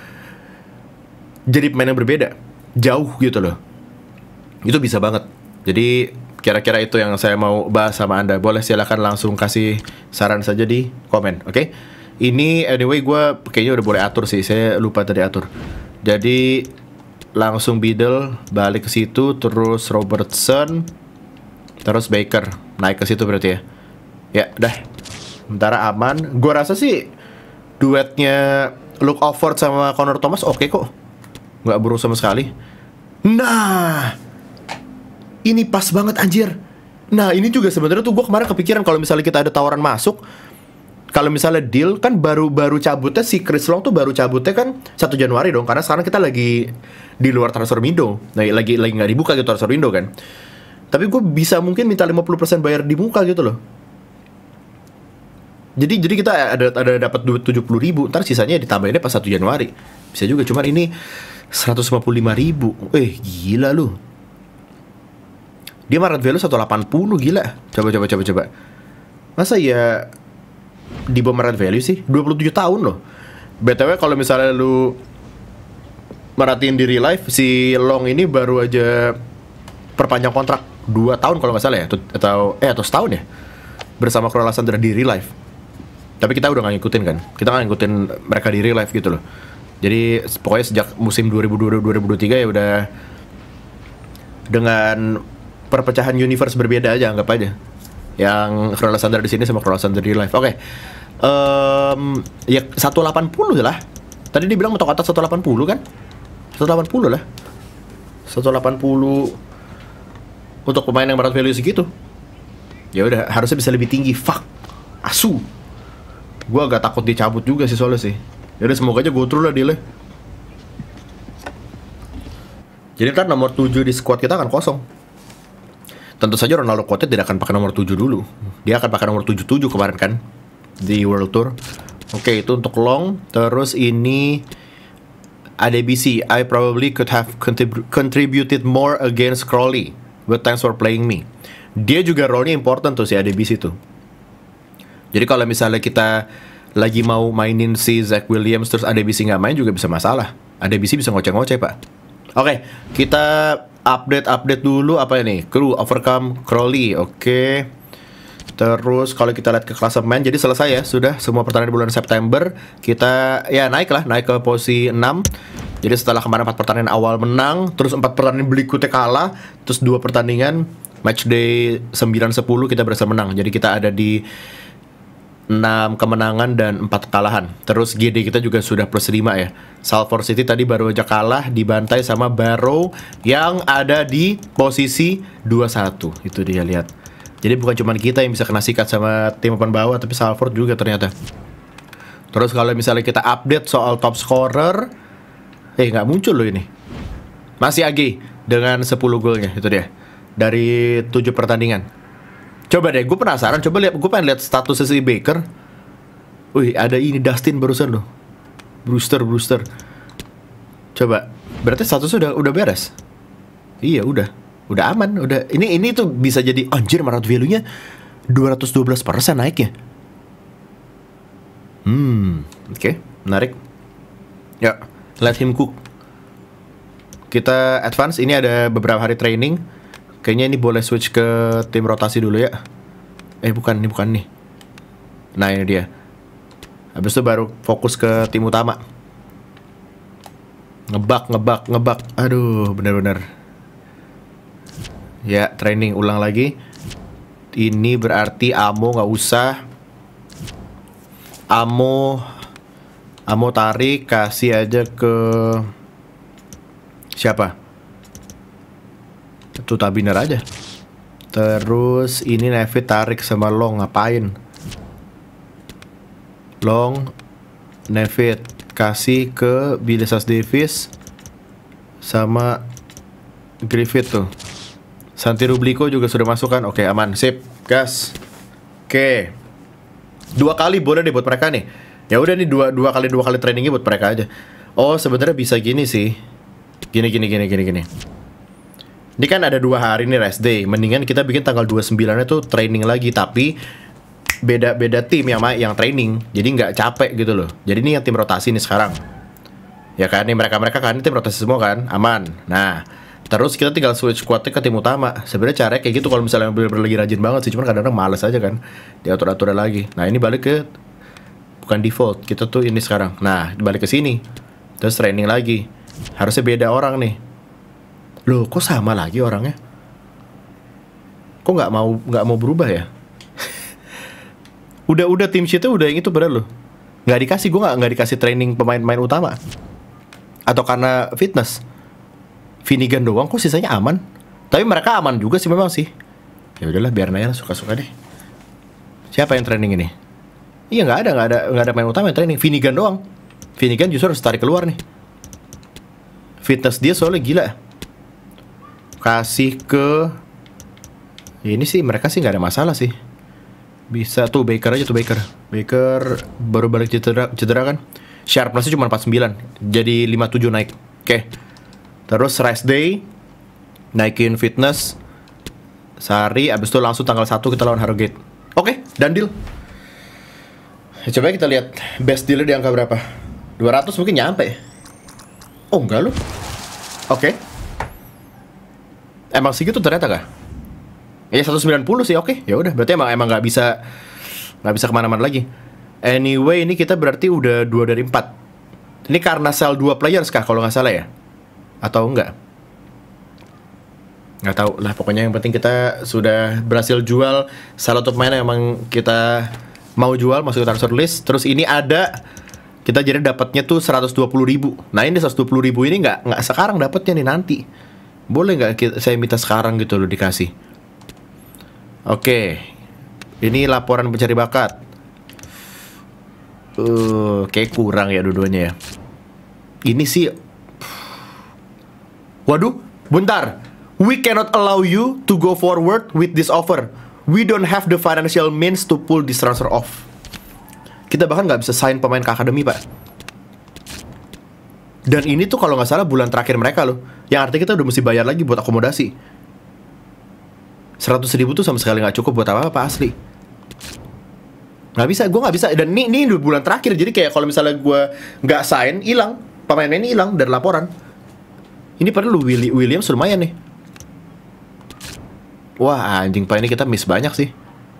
jadi pemain yang berbeda, jauh gitu loh. Itu bisa banget. Jadi kira-kira itu yang saya mau bahas sama Anda. Boleh silakan langsung kasih saran saja di komen, oke? Okay? Ini anyway gue kayaknya udah boleh atur sih, saya lupa tadi atur. Jadi langsung Biddle balik ke situ, terus Robertson, terus Baker naik ke situ berarti ya. Ya, dah. Sementara aman. Gue rasa sih duetnya Luke Offord sama Connor Thomas oke okay kok. Nggak buruk sama sekali. Nah, ini pas banget anjir. Nah, ini juga sebenarnya tuh gue kemarin kepikiran kalau misalnya kita ada tawaran masuk, kalau misalnya deal kan baru-baru cabutnya si Chris Long tuh baru cabutnya kan satu Januari dong, karena sekarang kita lagi di luar transfer window. Nah, lagi lagi nggak dibuka gitu transfer window kan. Tapi gue bisa mungkin minta lima puluh persen bayar di muka gitu loh. Jadi jadi kita ada ada dapat duit tujuh puluh ribu, ntar sisanya ditambahinnya pas satu Januari. Bisa juga, cuman ini seratus lima puluh lima ribu. Eh, gila lu. Dia market value seratus delapan puluh, gila. Coba coba coba coba. Masa ya di bawah market value sih? dua puluh tujuh tahun loh. B T W kalau misalnya lu merhatiin di real life, si Long ini baru aja perpanjang kontrak dua tahun kalau nggak salah ya, atau eh atau setahun ya, bersama Kroos Alexander di real life. Tapi kita udah nggak ngikutin kan, kita nggak ngikutin mereka di real life gitu loh. Jadi pokoknya sejak musim dua ribu dua puluh dua ribu dua puluh tiga ya udah dengan perpecahan universe berbeda aja, anggap aja. Yang Kroos Alexander di sini sama Kroos Alexander di real life. Oke, okay. um, ya seratus delapan puluh lah. Tadi dia bilang mentok atas seratus delapan puluh kan? seratus delapan puluh lah. seratus delapan puluh untuk pemain yang market value segitu. Ya udah, harusnya bisa lebih tinggi. Fuck, asu. Gue agak takut dicabut juga sih soalnya sih. Yaudah, semoga aja go through lah dealnya. Jadi ntar nomor tujuh di squad kita akan kosong. Tentu saja Ronaldo Coutinho tidak akan pakai nomor tujuh dulu. Dia akan pakai nomor tujuh puluh tujuh kemarin kan di World Tour. Oke, itu untuk Long. Terus ini A D B C. I probably could have contrib- contributed more against Crowley, but thanks for playing me. Dia juga role-nya important tuh si A D B C tuh. Jadi kalau misalnya kita lagi mau mainin si Zach Williams terus A D B C nggak main juga bisa masalah. A D B C bisa ngoceh-ngoceh pak. Oke, kita update-update dulu apa ini? Crew, Overcome, Crowley. Oke. Terus kalau kita lihat ke klasemen, jadi selesai ya, sudah semua pertandingan bulan September. Kita ya naik lah, naik ke posisi enam. Jadi setelah kemarin empat pertandingan awal menang, terus empat pertandingan berikutnya kalah, terus dua pertandingan match day sembilan sepuluh kita berhasil menang. Jadi kita ada di enam kemenangan dan empat kekalahan. Terus G D kita juga sudah plus lima ya. Salford City tadi baru aja kalah, dibantai sama Barrow yang ada di posisi dua satu. Itu dia, lihat. Jadi bukan cuma kita yang bisa kena sikat sama tim papan bawah, tapi Salford juga ternyata. Terus kalau misalnya kita update soal top scorer, eh nggak muncul loh ini. Masih A G dengan sepuluh golnya, itu dia. Dari tujuh pertandingan. Coba deh, gue penasaran. Coba lihat, gue pengen lihat statusnya si Baker. Wih, ada ini Dustin barusan loh. Brewster, Brewster. Coba, berarti statusnya udah udah beres. Iya, udah, udah aman, udah. Ini ini tuh bisa jadi anjir, market value-nya dua ratus dua belas persen naiknya. Hmm, oke, okay, menarik. Ya, let him cook. Kita advance. Ini ada beberapa hari training. Kayaknya ini boleh switch ke tim rotasi dulu ya. Eh bukan, ini bukan nih. Nah ini dia. Habis itu baru fokus ke tim utama. Ngebak, ngebak, ngebak. Aduh, bener-bener. Ya, training ulang lagi. Ini berarti ammo nggak usah. Ammo, ammo tarik, kasih aja ke siapa? Itu Tabiner aja. Terus ini Nevi tarik sama Long, ngapain? Long, Nevi kasih ke Bilisas Davis sama Griffith tuh. Santi Rubliko juga sudah masuk kan? Oke, aman, sip, gas. Oke, dua kali boleh deh buat mereka nih. Ya udah nih dua dua kali dua kali trainingnya buat mereka aja. Oh sebenarnya bisa gini sih. Gini gini gini gini gini. Ini kan ada dua hari nih rest day. Mendingan kita bikin tanggal dua puluh sembilan itu training lagi, tapi beda-beda tim yang yang training. Jadi nggak capek gitu loh. Jadi ini yang tim rotasi nih sekarang. Ya kan, nih mereka-mereka kan ini tim rotasi semua kan, aman. Nah, terus kita tinggal switch squadnya ke tim utama. Sebenarnya caranya kayak gitu kalau misalnya bener-bener lagi rajin banget sih. Cuman kadang-kadang males aja kan diatur-atur lagi. Nah, ini balik ke bukan default. Kita tuh ini sekarang. Nah, balik ke sini. Terus training lagi. Harusnya beda orang nih. Loh, kok sama lagi orangnya? Kok nggak mau nggak mau berubah ya? udah udah tim sheetnya udah yang itu padahal loh. Nggak dikasih, gue nggak nggak dikasih training pemain-pemain utama. Atau karena fitness. Finnegan doang, kok sisanya aman. Tapi mereka aman juga sih memang sih. Ya udahlah, biar aja suka-suka deh. Siapa yang training ini? Iya nggak ada nggak ada nggak ada main utama yang training. Finnegan doang. Finnegan justru harus tarik keluar nih. Fitness dia soalnya gila. Kasih ke ini sih, mereka sih nggak ada masalah sih. Bisa tuh Baker aja tuh Baker. Baker baru balik cedera, cedera kan. Sharpness-nya cuma empat puluh sembilan. Jadi lima puluh tujuh naik. Oke. Terus rest day naikin fitness. Sehari, abis itu langsung tanggal satu kita lawan Harrogate. Oke, dan deal. Ya, coba kita lihat best deal di angka berapa. dua ratus mungkin nyampe. Oh enggak loh. Oke. Emang segitu ternyata kah? Ya seratus sembilan puluh sih, oke. Ya udah, berarti emang emang nggak bisa nggak bisa kemana-mana lagi. Anyway, ini kita berarti udah dua dari empat. Ini karena sell dua players kah kalau nggak salah ya? Atau enggak? Nggak tahu lah, pokoknya yang penting kita sudah berhasil jual salah satu pemain yang emang kita mau jual, masuk ke transfer list. Terus ini ada, kita jadi dapatnya tuh seratus dua puluh ribu. Nah ini seratus dua puluh ribu ini nggak nggak sekarang dapatnya nih, nanti. Boleh nggak saya minta sekarang gitu loh dikasih? Oke, ini laporan pencari bakat. Uh, kayak kurang ya dua-duanya ya. Ini sih, waduh, bentar. We cannot allow you to go forward with this offer. We don't have the financial means to pull this transfer off. Kita bahkan nggak bisa sign pemain ke akademi, Pak. Dan ini tuh kalau nggak salah bulan terakhir mereka loh. Yang artinya kita udah mesti bayar lagi buat akomodasi. Seratus ribu tuh sama sekali nggak cukup buat apa-apa, asli. Nggak bisa, gue nggak bisa. Dan ini ini udah bulan terakhir, jadi kayak kalau misalnya gue nggak sign, hilang. Pemainnya ini hilang dari laporan. Ini padahal lu Willy, Williams lumayan nih. Wah anjing, Pak, ini kita miss banyak sih.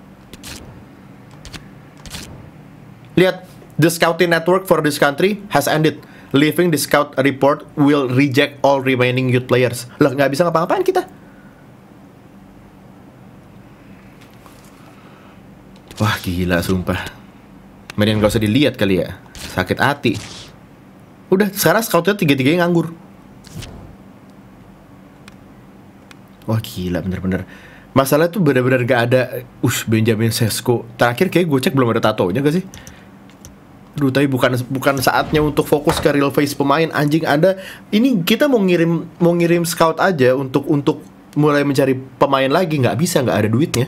Lihat, the scouting network for this country has ended. Leaving the scout report will reject all remaining youth players. Lah, nggak bisa ngapa-ngapain kita. Wah gila sumpah. Mending gak usah dilihat kali ya. Sakit hati. Udah, sekarang scoutnya tiga-tiganya nganggur. Wah gila bener-bener. Masalah tuh bener-bener gak ada. Ush, Benjamin Sesko. Terakhir kayak gue cek belum ada tatonya gak sih? Aduh, tapi bukan bukan saatnya untuk fokus ke real face pemain. Anjing, ada. Ini kita mau ngirim mau ngirim scout aja untuk untuk mulai mencari pemain lagi, nggak bisa, nggak ada duitnya.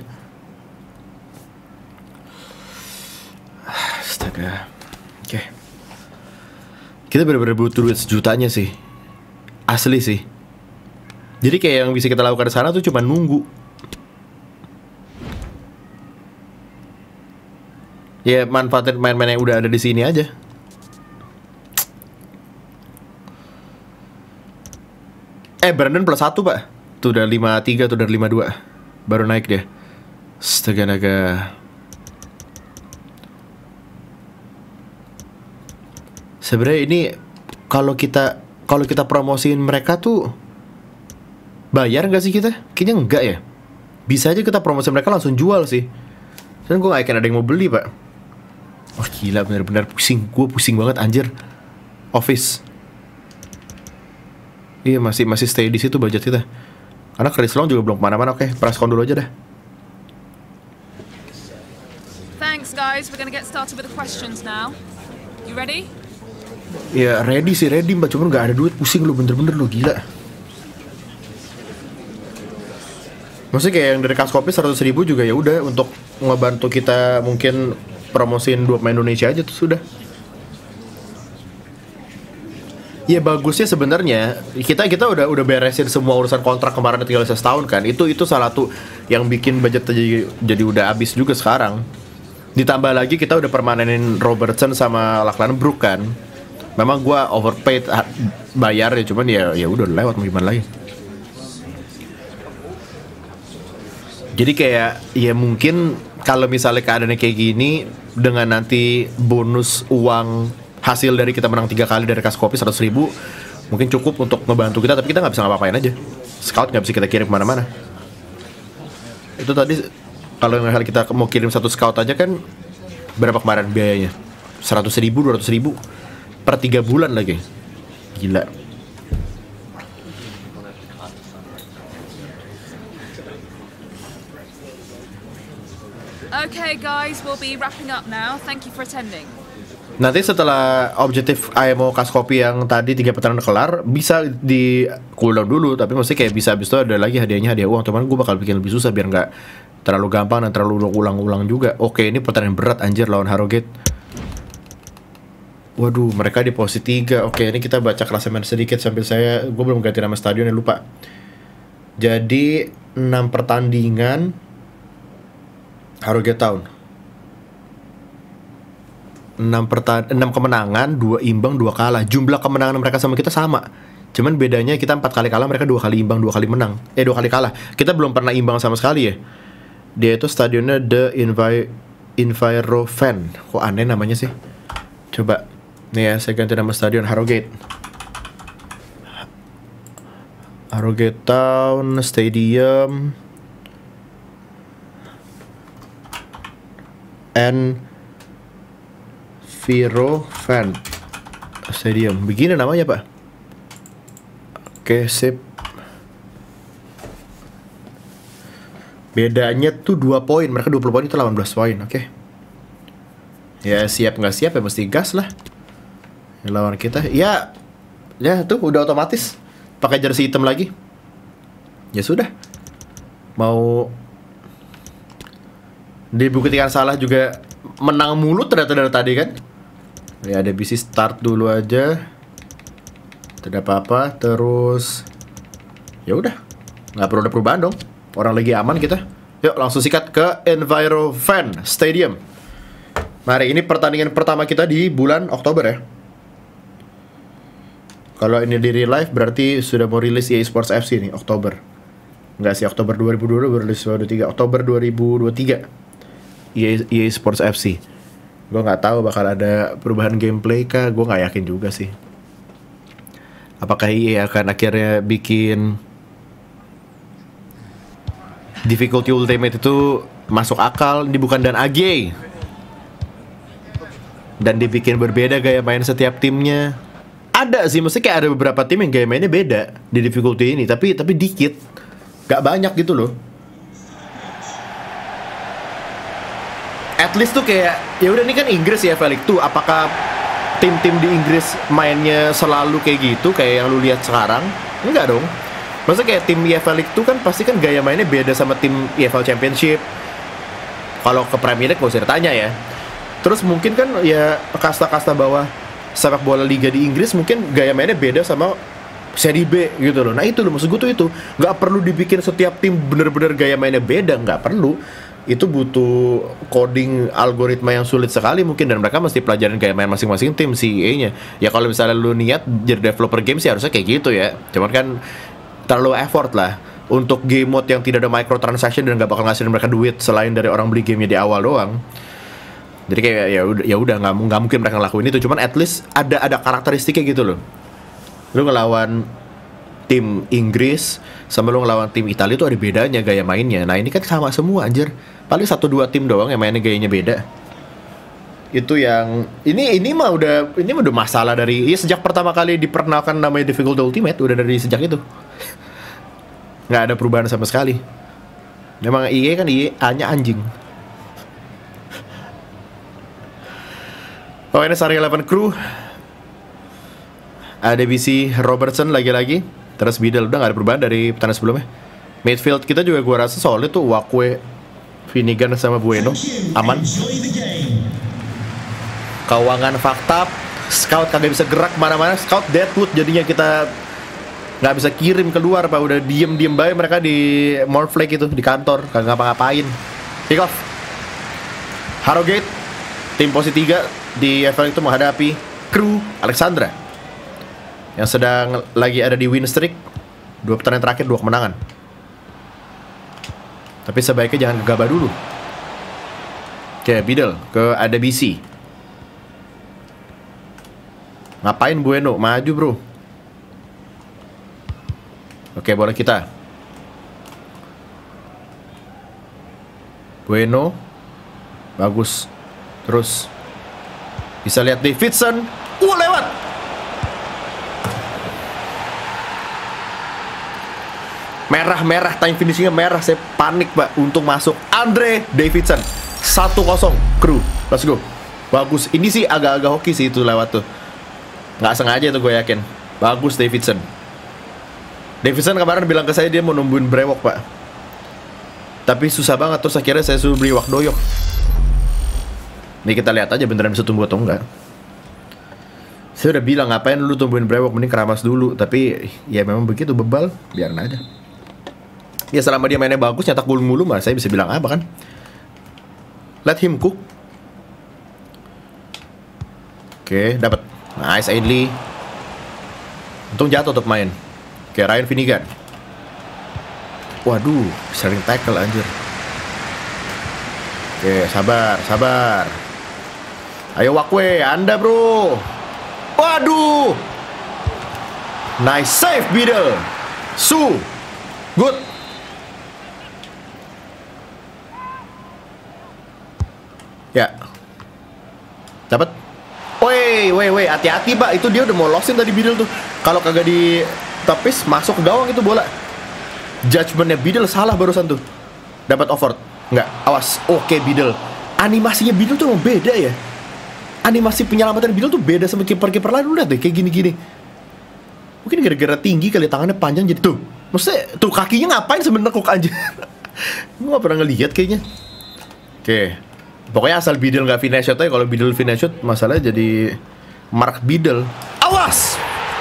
Astaga. Oke. Okay. Kita bener-bener butuh duit sejutanya sih. Asli sih. Jadi kayak yang bisa kita lakukan di sana tuh cuma nunggu. Ya manfaatin main-main yang udah ada di sini aja. Eh Brandon plus satu, Pak. Tuh udah lima tiga, tuh udah lima dua. Baru naik dia. Astaga naga. Sebenarnya ini kalau kita kalau kita promosiin mereka tuh bayar nggak sih kita? Kayaknya enggak ya. Bisa aja kita promosi mereka langsung jual sih. Dan gue gak yakin ada yang mau beli pak. Wah gila bener-bener pusing. Gue pusing banget anjir. Office. Iya masih masih stay di situ budget kita. Karena Chris Long juga belum kemana-mana. Oke, press count dulu aja dah. Thanks guys, we're gonna get started with the questions now. You ready? Ya ready sih ready mbak. Cuman gak ada duit. Pusing lu bener-bener lu gila. Maksudnya kayak yang dari Kaskopi seratus ribu juga ya udah untuk ngebantu kita mungkin promosiin dua pemain Indonesia aja tuh sudah. Ya bagusnya sebenarnya kita kita udah udah beresin semua urusan kontrak kemarin tinggal sisa setahun kan. Itu itu salah satu yang bikin budget jadi jadi udah habis juga sekarang. Ditambah lagi kita udah permanenin Robertson sama Lachlan Brook kan. Memang gua overpaid bayar ya cuman ya ya udah lewat mau gimana lagi. Jadi kayak ya mungkin kalau misalnya keadaannya kayak gini dengan nanti bonus uang hasil dari kita menang tiga kali dari Kaskopi seratus ribu mungkin cukup untuk ngebantu kita, tapi kita nggak bisa ngapa-ngapain aja. Scout nggak bisa kita kirim kemana-mana. Itu tadi kalau misalnya kita mau kirim satu scout aja kan berapa kemarin biayanya? Seratus ribu, dua ratus ribu per tiga bulan lagi. Gila. Okay guys, we'll be wrapping up now. Thank you for attending. Nanti setelah objektif I M O Kaskopi yang tadi tiga pertandingan kelar bisa di cooldown dulu, tapi mesti kayak bisa habis itu ada lagi hadiahnya hadiah uang. Cuman gue bakal bikin lebih susah biar nggak terlalu gampang dan terlalu ulang-ulang juga. Oke, ini pertandingan berat anjir lawan Harrogate. Waduh, mereka di posisi tiga. Oke, ini kita baca klasemen sedikit sambil saya gue belum ganti nama stadion ya lupa. Jadi enam pertandingan Harrogate Town. enam pertan enam kemenangan, dua imbang, dua kalah. Jumlah kemenangan mereka sama kita sama. Cuman bedanya kita empat kali kalah, mereka dua kali imbang, dua kali menang. Eh, dua kali kalah. Kita belum pernah imbang sama sekali ya. Dia itu stadionnya The Envi Envirovan. Kok aneh namanya sih? Coba. Nih ya, saya ganti nama stadion Harrogate. Harrogate Town Stadium. Envirovan Stadium. Begini namanya pak. Oke sip. Bedanya tuh dua poin. Mereka dua puluh poin, itu delapan belas poin. Oke. Ya siap nggak siap ya mesti gas lah. Yang lawan kita. Ya. Ya tuh udah otomatis. Pakai jersey hitam lagi. Ya sudah. Mau dibuktikan salah juga, menang mulu ternyata dari tadi kan. Ya ada bisi start dulu aja. Tidak apa-apa. Terus ya udah, nggak perlu ada perubahan dong. Orang lagi aman kita. Yuk langsung sikat ke Envirovan Stadium. Mari, ini pertandingan pertama kita di bulan Oktober ya. Kalau ini di real life berarti sudah mau rilis E A Sports F C nih, Oktober. Enggak sih, Oktober dua ribu dua puluh dua, rilis dua ribu dua puluh tiga. Oktober dua ribu dua puluh tiga E A, E A Sports F C. Gue nggak tahu bakal ada perubahan gameplay kah? Gue nggak yakin juga sih. Apakah E A akan akhirnya bikin difficulty ultimate itu masuk akal? Ini bukan dan A G, dan dibikin berbeda gaya main setiap timnya. Ada sih, mesti kayak ada beberapa tim yang gaya mainnya beda di difficulty ini, tapi tapi dikit, gak banyak gitu loh. At least tuh kayak ya udah, ini kan Inggris ya, Felix tuh. Apakah tim-tim di Inggris mainnya selalu kayak gitu kayak yang lu lihat sekarang? Enggak dong. Maksudnya kayak tim E F L League tuh kan pasti kan gaya mainnya beda sama tim E F L Championship. Kalau ke Premier League gak usah ditanya ya. Terus mungkin kan ya kasta-kasta bawah sepak bola liga di Inggris mungkin gaya mainnya beda sama seri B gitu loh. Nah itu loh maksud gue tuh itu. Gak perlu dibikin setiap tim bener-bener gaya mainnya beda, gak perlu. Itu butuh coding algoritma yang sulit sekali mungkin, dan mereka mesti pelajarin gaya main masing-masing tim si E A-nya. Ya kalau misalnya lu niat jadi developer game sih harusnya kayak gitu ya. Cuman kan terlalu effort lah untuk game mode yang tidak ada microtransaction dan gak bakal ngasihin mereka duit selain dari orang beli gamenya di awal doang. Jadi kayak ya udah ya udah nggak nggak mungkin mereka ngelakuin itu, cuman at least ada ada karakteristiknya gitu loh. Lu ngelawan tim Inggris sama lu ngelawan tim Italia tuh ada bedanya gaya mainnya. Nah ini kan sama semua anjir. Paling satu dua tim doang yang mainnya gayanya beda. Itu yang ini ini mah udah ini mah udah masalah dari ya sejak pertama kali diperkenalkan namanya Difficult Ultimate, udah dari sejak itu. Nggak ada perubahan sama sekali. Memang I E kan I E A-nya anjing. Oh ini Starting Eleven Crew. Ada B C Robertson lagi-lagi. Terus Biddle, udah gak ada perubahan dari pertandingan sebelumnya. Midfield kita juga gua rasa solid tuh. Wakwe, Finnegan sama Bueno. Aman. Kawangan fakta. Scout kagak bisa gerak kemana-mana. Scout Deadwood jadinya kita gak bisa kirim keluar pak. Udah diem-diem baik mereka di Morflake itu, di kantor. Kagak ngapa-ngapain. Kick off. Harrogate, tim posisi tiga di F L itu menghadapi Crew Alexandra yang sedang lagi ada di win streak. Dua pertandingan terakhir, dua kemenangan. Tapi sebaiknya jangan gegabah dulu. Oke, Biddle ke ada B C. Ngapain Bueno? Maju bro. Oke, bola kita. Bueno. Bagus. Terus bisa lihat Davidson. Uh, lewat. Merah-merah, time finishingnya merah. Saya panik, Pak. Untung masuk Andre Davidson. satu kosong Crew. Let's go. Bagus. Ini sih agak-agak hoki sih itu lewat tuh. Nggak sengaja tuh gue yakin. Bagus Davidson. Davidson kemarin bilang ke saya dia mau nungguin brewok, Pak. Tapi susah banget. Terus akhirnya saya suruh beli wak doyok. Nih kita lihat aja beneran bisa tumbuh atau enggak. Saya udah bilang ngapain dulu tumbuhin brewok, mending keramas dulu. Tapi ya memang begitu, bebal, biarin aja. Ya selama dia mainnya bagus, nyetak gol mulu mah saya bisa bilang apa kan. Let him cook. Oke, dapat. Nice Ainley. Untung jatuh untuk main. Oke, Ryan Finnegan. Waduh, sering tackle anjir. Oke, sabar, sabar. Ayo Wakwe, Anda bro. Waduh. Nice save Biddle. Su. Good. Ya. Dapat. Woi, woi, woi, hati-hati Pak. Itu dia udah mau losin tadi Biddle tuh. Kalau kagak ditepis masuk ke gawang itu bola. Judgementnya Biddle salah barusan tuh. Dapat over. Enggak, awas. Oke Biddle. Animasinya Biddle tuh emang beda ya. Animasi penyelamatan Biddle tuh beda sama kiper-kiper lain. Lihat deh kayak gini-gini. Mungkin gara-gara tinggi kali, tangannya panjang jadi tuh. Maksudnya tuh kakinya ngapain sebenarnya kok aja. Gue gak pernah ngelihat kayaknya. Oke. Pokoknya asal Biddle gak finish shot aja. Kalau Biddle finish shot masalahnya jadi Mark Biddle. Awas.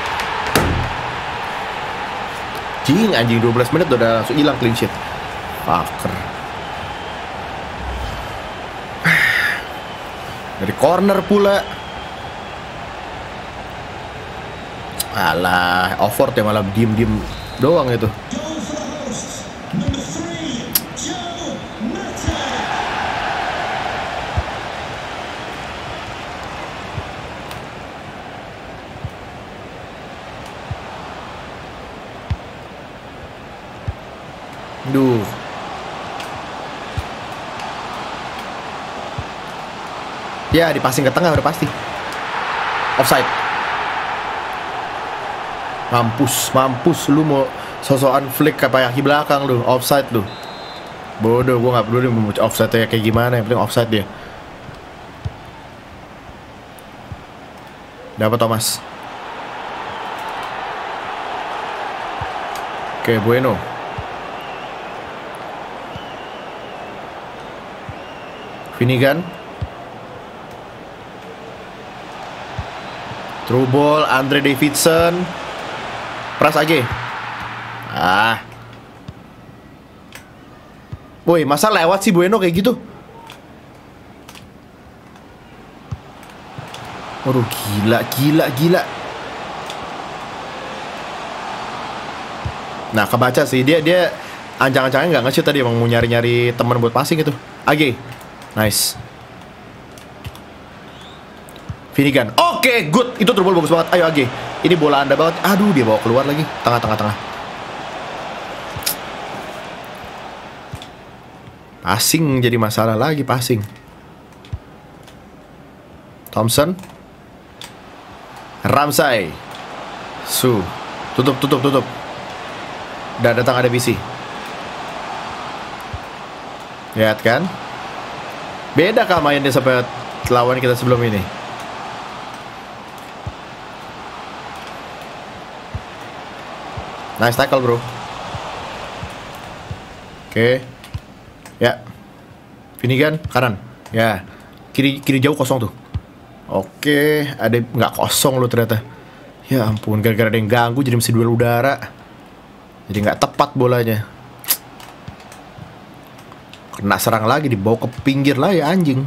Jing anjing, dua belas menit udah langsung hilang clean sheet. Fucker. Dari corner pula. Alah, Offord ya malah diem-diem doang itu. Duh. Ya, dipasing ke tengah udah pasti. Offside. Mampus, mampus. Lu mau sosokan flick ke kaki belakang lu. Offside lu. Bodoh, gua gak peduli mau offside-nya kayak gimana. Yang penting offside dia. Dapat Thomas. Oke, Bueno. Finnegan. Through ball, Andre Davidson. Pras aja. Ah. Woi, masa lewat sih Bueno kayak gitu? Waduh, gila, gila, gila. Nah, kebaca sih. Dia dia anjang-anjangnya nggak nge-shoot tadi. Emang mau nyari-nyari teman buat passing gitu. Age. Nice. Finnegan. Oke, good. Itu through ball bagus banget. Ayo Age. Ini bola Anda banget. Aduh, dia bawa keluar lagi. Tengah, tengah, tengah. Passing jadi masalah lagi, passing. Thompson. Ramsay. Su. Tutup, tutup, tutup. Dan datang ada B C. Lihat kan? Beda kah mainnya sampai lawan kita sebelum ini? Nice tackle, bro. Oke. Okay. Ya. Finnegan kanan. Ya. Kiri kiri jauh kosong tuh. Oke, okay. Ada nggak kosong lo ternyata. Ya ampun, gara-gara ada yang ganggu jadi mesti duel udara. Jadi nggak tepat bolanya. Kena serang lagi, dibawa ke pinggir lah ya anjing.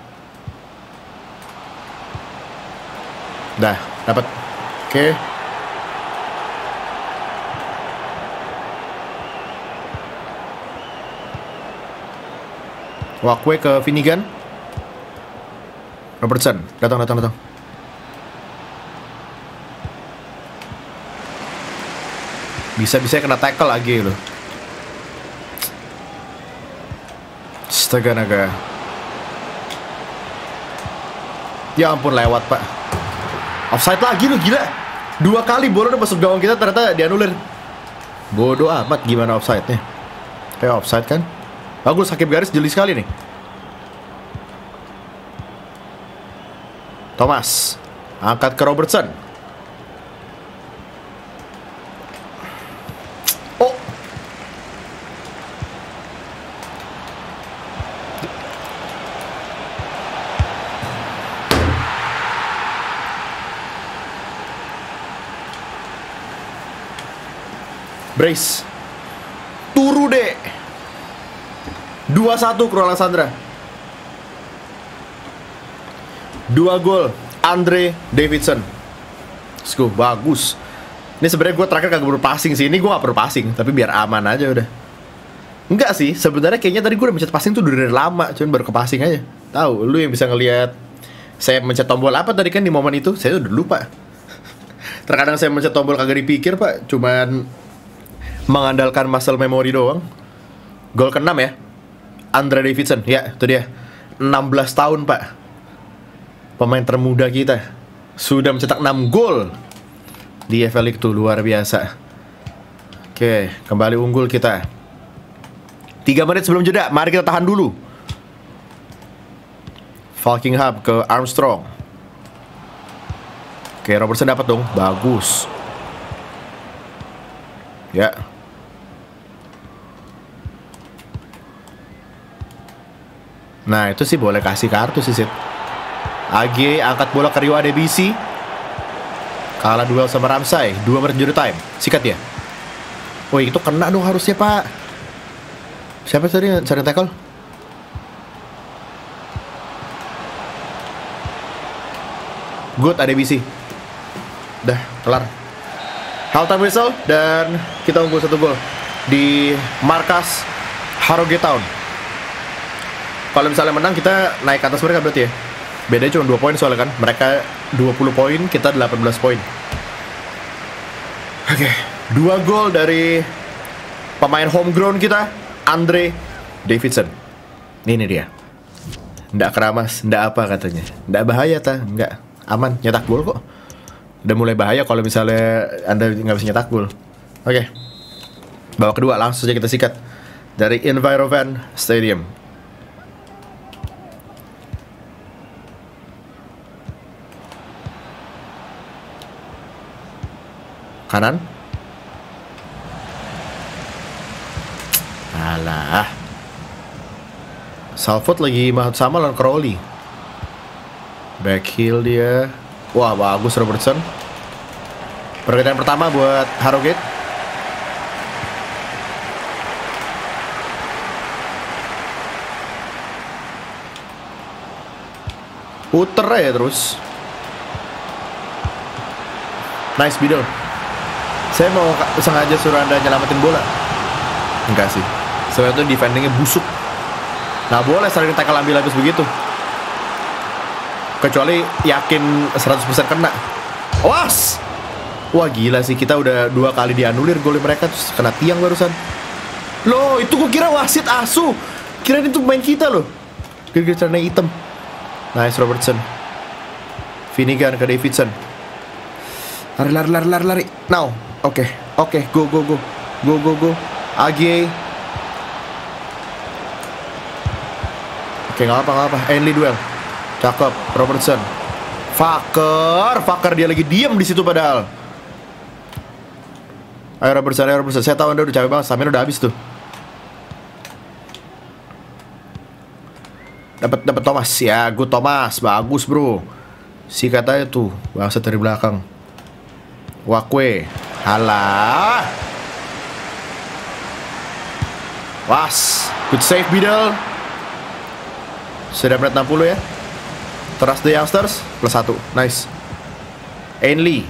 Dah, dapat. Oke. Okay. Walkway ke Finnegan. Robertson, datang, datang, datang. Bisa-bisa kena tackle lagi loh. Astaga naga. Ya ampun, lewat pak. Offside lagi loh, gila. Dua kali bola udah masuk gawang kita ternyata dianulir. Bodoh amat gimana offside-nya. Kayak offside kan. Bagus, sakit garis jeli sekali nih. Thomas angkat ke Robertson. Oh. Brace. Turu deh. dua satu Crew Alexandra. Dua gol Andre Davidson. Let's go, bagus. Ini sebenarnya gue terakhir kagak berpassing sih. Ini gue gak perlu passing, tapi biar aman aja udah. Enggak sih, sebenarnya kayaknya tadi gue udah mencet passing tuh dari lama, cuman baru ke passing aja. Tahu, lu yang bisa ngelihat saya mencet tombol apa tadi kan di momen itu, saya udah lupa. Terkadang saya mencet tombol kagak dipikir pak, cuman mengandalkan muscle memory doang. Gol keenam ya, Andre Davidson, ya itu dia. enam belas tahun pak. Pemain termuda kita sudah mencetak enam gol di F L League tuh, luar biasa. Oke, kembali unggul kita. tiga menit sebelum jeda, mari kita tahan dulu. Falkingham ke Armstrong. Oke, Robertson dapat dong, bagus. Ya. Nah, itu sih boleh kasih kartu sih, Sid. A G angkat bola ke Rio Adebisi. Kalah duel sama Ramsay. Dua menit injury time. Sikat ya. Oh itu kena dong harusnya pak. Siapa tadi yang cari tackle? Good Adebisi. Dah kelar. Halftime whistle. Dan kita unggul satu gol di markas Harrogate Town. Kalau misalnya menang kita naik ke atas mereka berarti ya. Bedanya cuma dua poin soalnya kan. Mereka dua puluh poin, kita delapan belas poin. Oke, dua gol dari pemain homegrown kita, Andre Davidson. Ini, ini dia. Nggak keramas, nggak apa katanya. Nggak bahaya ta, nggak. Aman, nyetak gol kok. Udah mulai bahaya kalau misalnya Anda nggak bisa nyetak gol. Oke, babak kedua langsung saja kita sikat dari Envirovan Stadium. Kanan. Alah. Salford lagi sama lawan Crowley. Back heel dia. Wah, bagus Robertson. Pergerakan pertama buat Harrogate. Puter ya terus. Nice middle. Saya mau sengaja suruh Anda nyelamatin bola. Enggak sih. Soalnya tuh defendingnya busuk. Nah boleh sering tackle ambil habis begitu. Kecuali yakin seratus persen kena. Was! Wah gila sih, kita udah dua kali dianulir gol mereka, terus kena tiang barusan. Loh, itu gue kira wasit asu. Kirain itu main kita loh. Gara-gara celana hitam. Nice Robertson. Finnegan ke Davidson. Lari, lari, lari, lari, lari. Now. Oke, okay. oke, okay. go, go, go. Go, go, go. A G. Oke, okay, gak apa, gak apa. Ainley duel. Cakep, Robertson. Fucker, fucker dia lagi diam di situ padahal. Ayo Robertson, ayo Robertson. Saya tahu Anda udah capek banget, stamina udah habis tuh. Dapat dapat Thomas ya, good Thomas, bagus bro. Si katanya tuh, bangsa dari belakang. Wakwe, halah. Was, good save Bidal. Sudah menit enam puluh ya. Trust the youngsters, plus satu, nice. Ainley.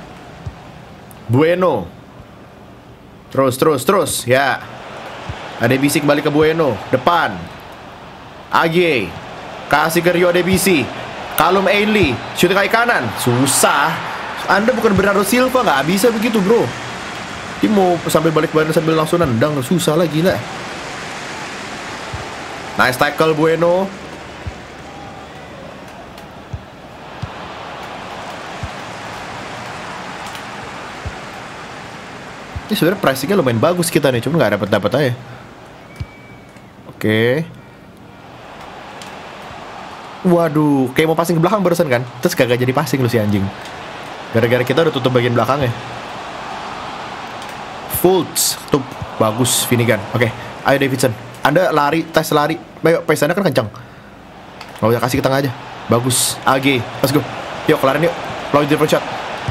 Bueno. Terus, terus, terus, ya. Ada bisik balik ke Bueno, depan. A G. Kasih ke Rio Adebisi. Kalum Ainley, shooting kaki kanan. Susah. Anda bukan Bernardo Silva, nggak bisa begitu bro. Dia mau sambil balik badan sambil langsung nendang, susah lah gila. Nice tackle Bueno. Ini sebenarnya pricingnya lumayan bagus kita nih, cuma nggak dapat dapat aja. Oke. Okay. Waduh, kayak mau passing ke belakang barusan kan, terus kagak jadi passing lu si anjing. Gara-gara kita udah tutup bagian belakangnya. Fultz, tuh bagus Finnegan. Oke, okay. Ayo Davidson. Anda lari, tes lari. Ayo, pace Anda kan kencang. Gak usah kasih ke tengah aja. Bagus. A G, let's go. Yuk, kelarin yuk. Lawan di shot.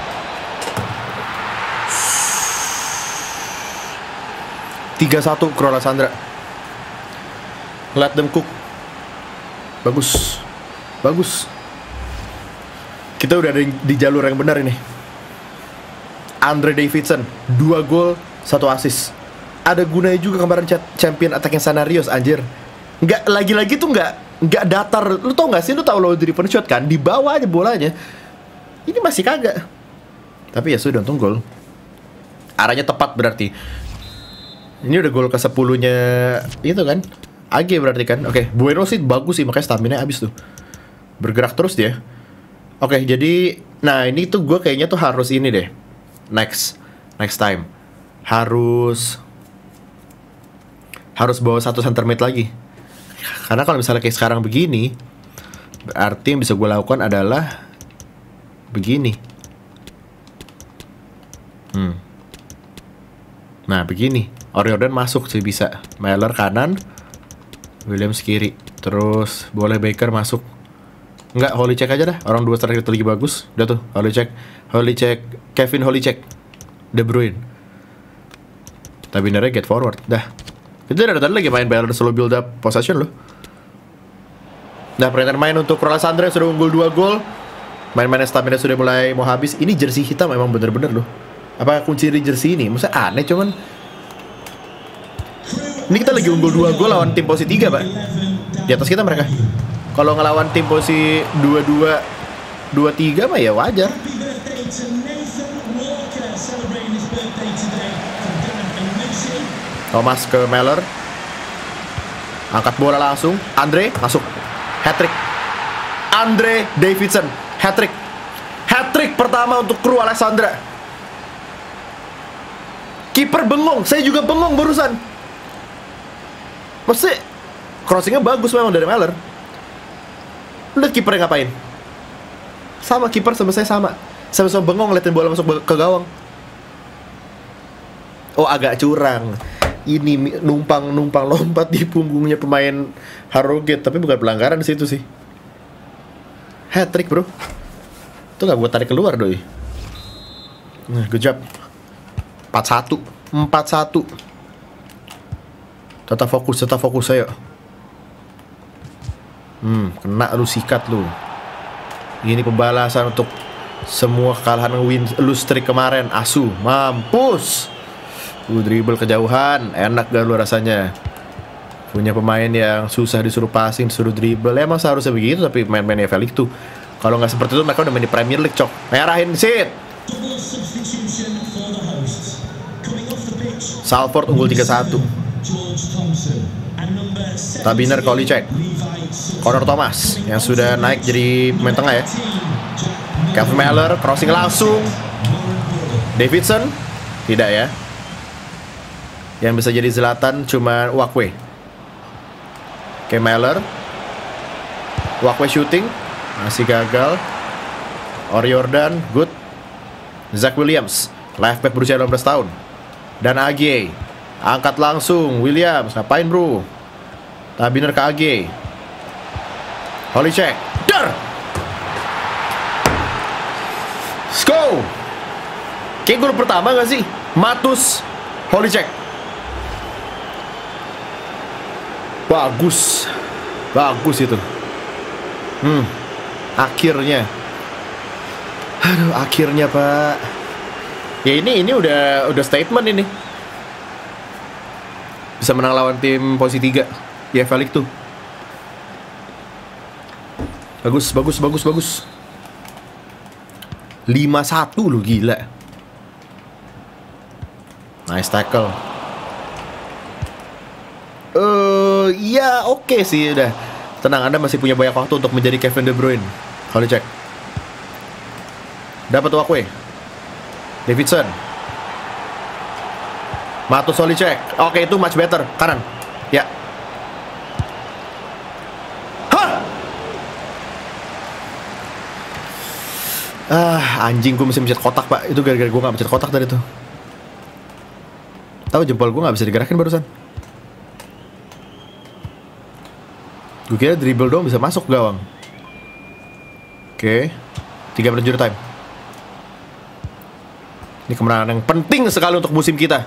tiga satu Crew Alessandra. Let them cook. Bagus. Bagus. Kita udah ada di jalur yang benar ini. Andre Davidson, dua gol, satu assist. Ada gunanya juga kemarin champion attacking scenarios anjir. Nggak, lagi-lagi tuh nggak nggak datar. Lu tau nggak sih, lu tau lo dari shot kan, di bawah aja bolanya. Ini masih kagak. Tapi ya sudah, untung gol. Arahnya tepat berarti. Ini udah gol ke sepuluh-nya itu kan. A G berarti kan. Oke, okay. Bueno sih bagus sih, makanya stamina habis tuh. Bergerak terus dia. Oke, okay, jadi nah ini tuh gue kayaknya tuh harus ini deh. Next Next time Harus Harus bawa satu center mid lagi. Karena kalau misalnya kayak sekarang begini, berarti yang bisa gue lakukan adalah begini. Hmm Nah begini, O'Riordan masuk sih bisa. Mailer kanan, Williams kiri. Terus boleh Baker masuk. Enggak, Holycheck aja dah. Orang dua striker itu lagi bagus. Udah tuh, Holycheck, Holycheck, Kevin Holycheck, De Bruyne. Tapi benernya get forward. Dah. Itu dari tadi lagi main Bayern solo build up possession loh. Nah, perhatian main untuk Crew Alessandra sudah unggul dua gol. Main-mainnya stamina sudah mulai mau habis. Ini jersey hitam memang bener-bener loh. Apa kunci dari jersey ini? Maksudnya aneh cuman. Ini kita lagi unggul dua gol lawan tim posisi tiga, Pak. Di atas kita mereka. Kalau ngelawan tim posisi dua dua dua tiga mah ya wajar. Thomas ke Meller. Angkat bola langsung. Andre masuk. Hat-trick. Andre Davidson. Hat-trick. Hat-trick pertama untuk Crew Alessandra. Kiper bengong. Saya juga bengong barusan. Maksudnya crossingnya bagus memang dari Meller. Lihat kipernya ngapain? Sama kiper sama saya sama. Sama-sama bengong ngeliatin bola masuk ke gawang. Oh agak curang. Ini numpang-numpang lompat di punggungnya pemain Harrogate. Tapi bukan pelanggaran di situ sih. Hat-trick bro. Itu gak gue tarik keluar doi. Nah good job. empat satu empat satu. Tetap fokus, tetap fokus ayo. Hmm, kena lu, sikat lu. Ini pembalasan untuk semua kekalahan win lose streak kemarin. Asu, mampus. Lu dribble kejauhan, enak gak lu rasanya? Punya pemain yang susah disuruh passing, disuruh dribble. Emang seharusnya begitu, tapi main-main F L itu Kalau nggak seperti itu mereka udah main di Premier League, cok. Merahin sit. Salford unggul tiga satu. Tabiner Kolicek. Connor Thomas yang sudah naik jadi pemain tengah ya. Kevin Miller crossing langsung. Davidson tidak ya. Yang bisa jadi Zlatan cuma Wakwe. Oke, Miller. Wakwe shooting masih gagal. O'Riordan good. Zach Williams left back berusia enam belas tahun. Dan A G angkat langsung. Williams ngapain bro? Tabiner ke A G. Holicek dar. Let's go. Kayak gol pertama gak sih? Matus Holicek. Bagus. Bagus itu. Hmm. Akhirnya. Aduh, akhirnya pak. Ya ini ini udah udah statement ini. Bisa menang lawan tim posisi tiga di F A League tuh. Bagus, bagus, bagus, bagus. lima satu loh, gila. Nice tackle. Eh, uh, ya oke okay sih udah. Tenang, Anda masih punya banyak waktu untuk menjadi Kevin De Bruyne. Kalau cek. Dapat Wakwe. Davidson. Matus Holicek. Oke, itu much better. Kanan. Ya. Hah! Ah, anjing, gue mesti mencet kotak, Pak. Itu gara-gara gue gak mencet kotak tadi tuh. Tahu jempol gue gak bisa digerakin barusan. Gue kira dribble doang bisa masuk gawang. Oke. tiga menit juru time. Ini kemenangan yang penting sekali untuk musim kita.